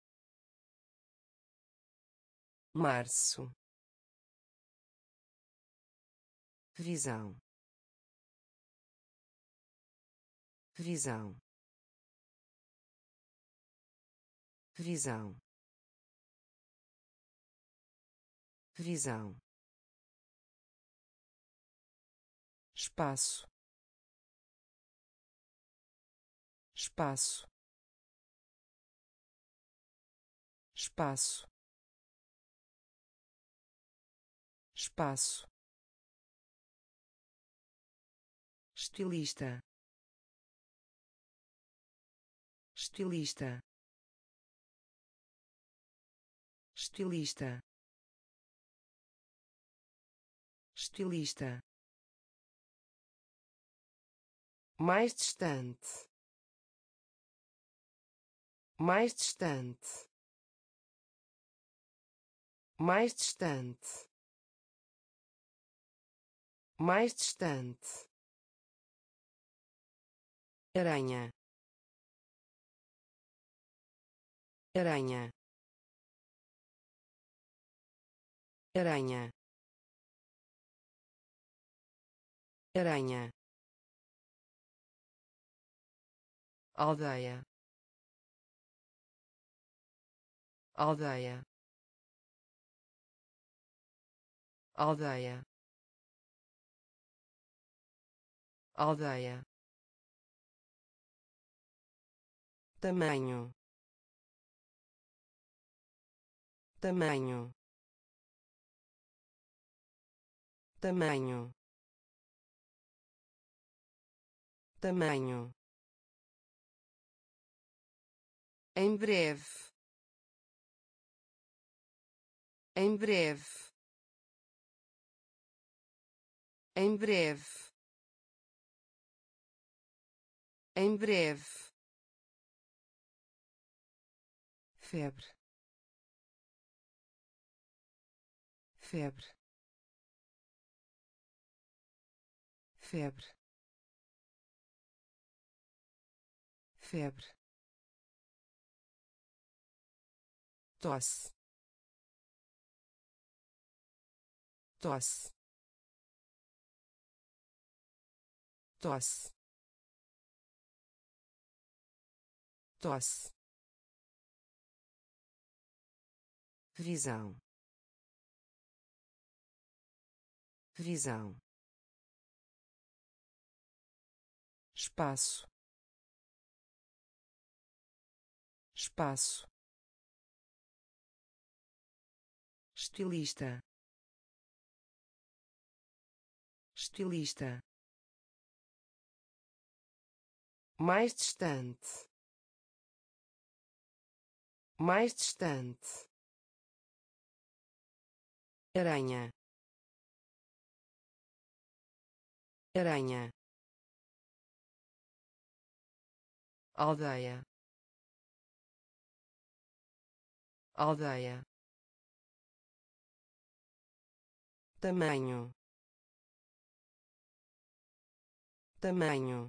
março, visão, visão, visão, visão, espaço, espaço, espaço, espaço, estilista, estilista, estilista, estilista, mais distante, mais distante, mais distante, mais distante, aranha, aranha, aranha, aranha, aldeia, aldeia, aldeia, aldeia, tamanho, tamanho, tamanho, tamanho, em breve, em breve, em breve, em breve, febre, febre, febre, febre, tosse, tosse, tosse, tosse, visão, visão, espaço, espaço, estilista, estilista, mais distante, mais distante, aranha, aranha, aldeia, aldeia, tamanho, tamanho,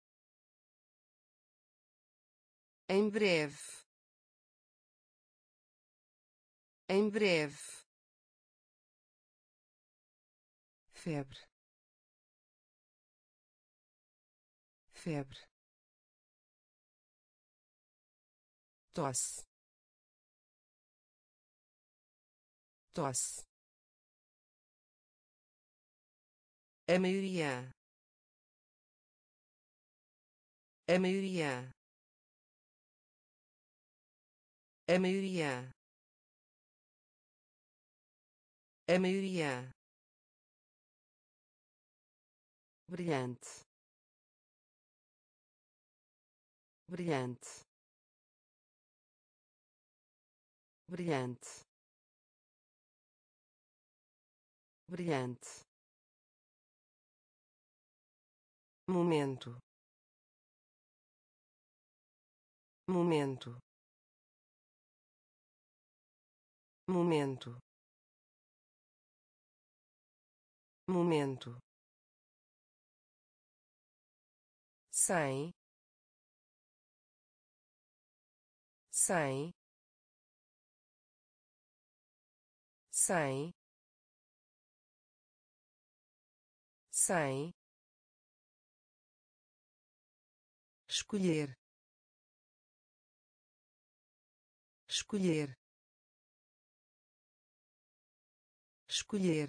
em breve, em breve, febre, febre, tosse, tosse, a maioria, a maioria, a maioria, a maioria, brilhante, brilhante, brilhante, brilhante, momento, momento, momento, momento, sem, sem, sem, sem, escolher, escolher, escolher,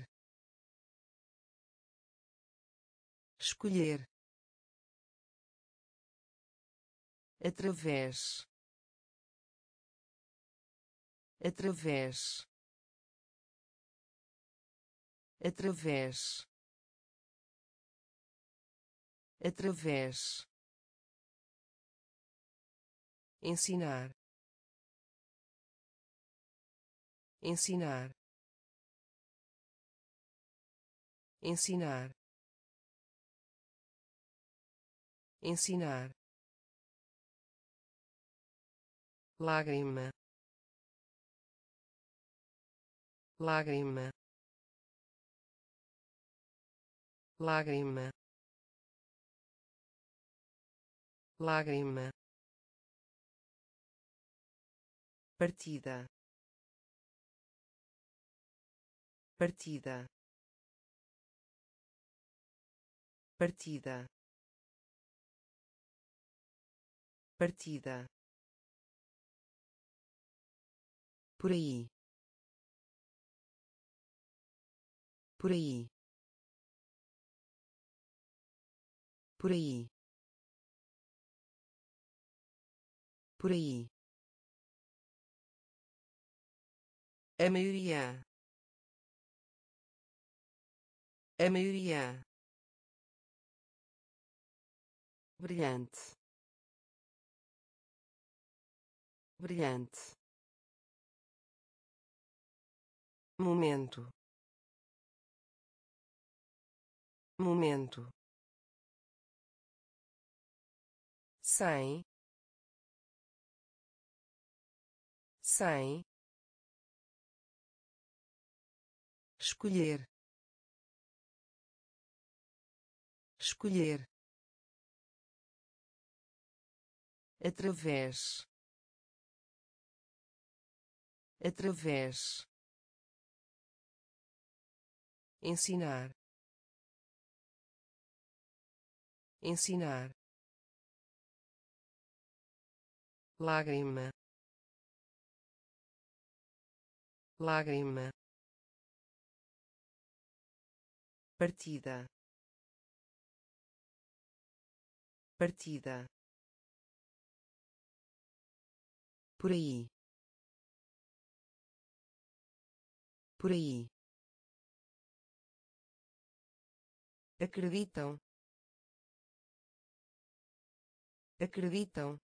escolher, através, através, através, através, ensinar, ensinar, ensinar, ensinar, lágrima, lágrima, lágrima, lágrima, partida, partida, partida, partida, por aí, por aí, por aí, por aí. A maioria, a maioria, brilhante, brilhante, momento, momento, sem, sem, escolher, escolher, através, através, ensinar, ensinar, lágrima, lágrima, partida, partida, por aí, por aí. Acreditam, acreditam,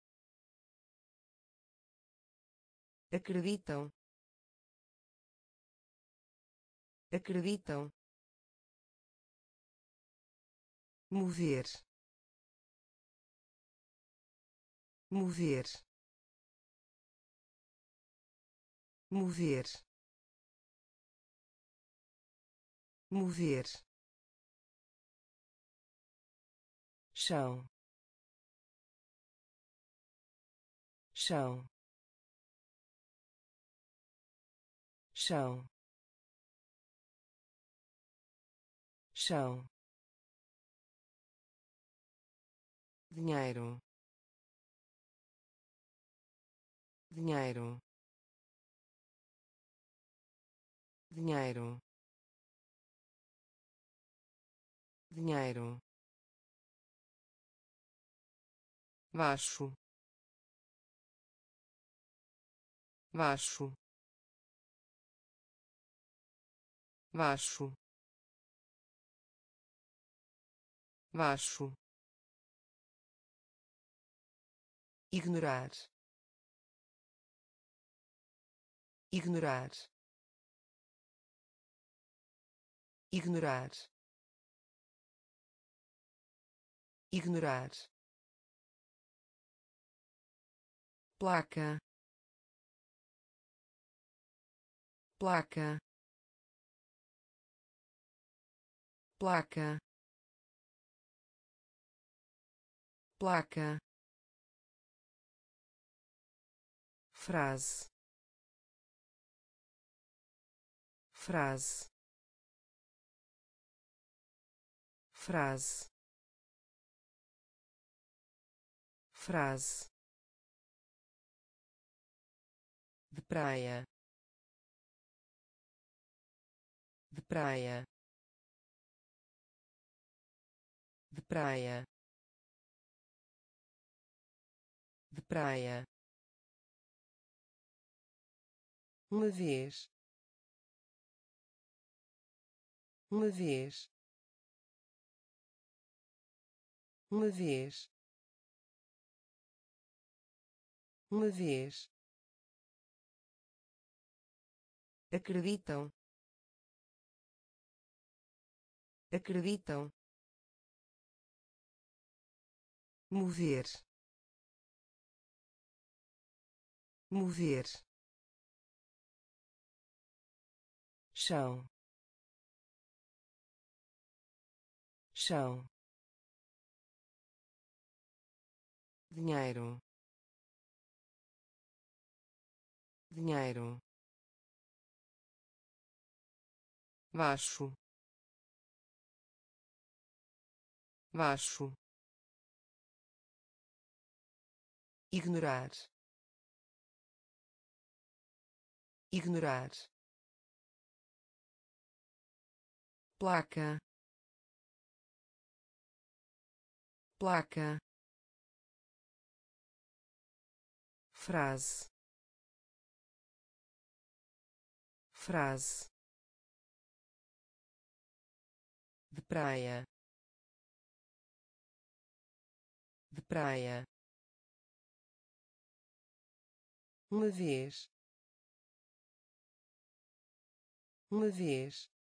acreditam, acreditam, mover, mover, mover, mover, chão, chão, chão, chão, dinheiro, dinheiro, dinheiro, dinheiro, baixo, baixo, baixo, baixo, ignorar, ignorar, ignorar, ignorar, placa, placa, placa, placa, frase, frase, frase, frase, de praia, de praia, de praia, de praia, uma vez, uma vez, uma vez, uma vez, acreditam, acreditam, mover, mover, chão, chão, dinheiro, dinheiro, baixo, baixo, ignorar, ignorar, placa, placa, frase, frase, de praia, de praia, uma vez, uma vez,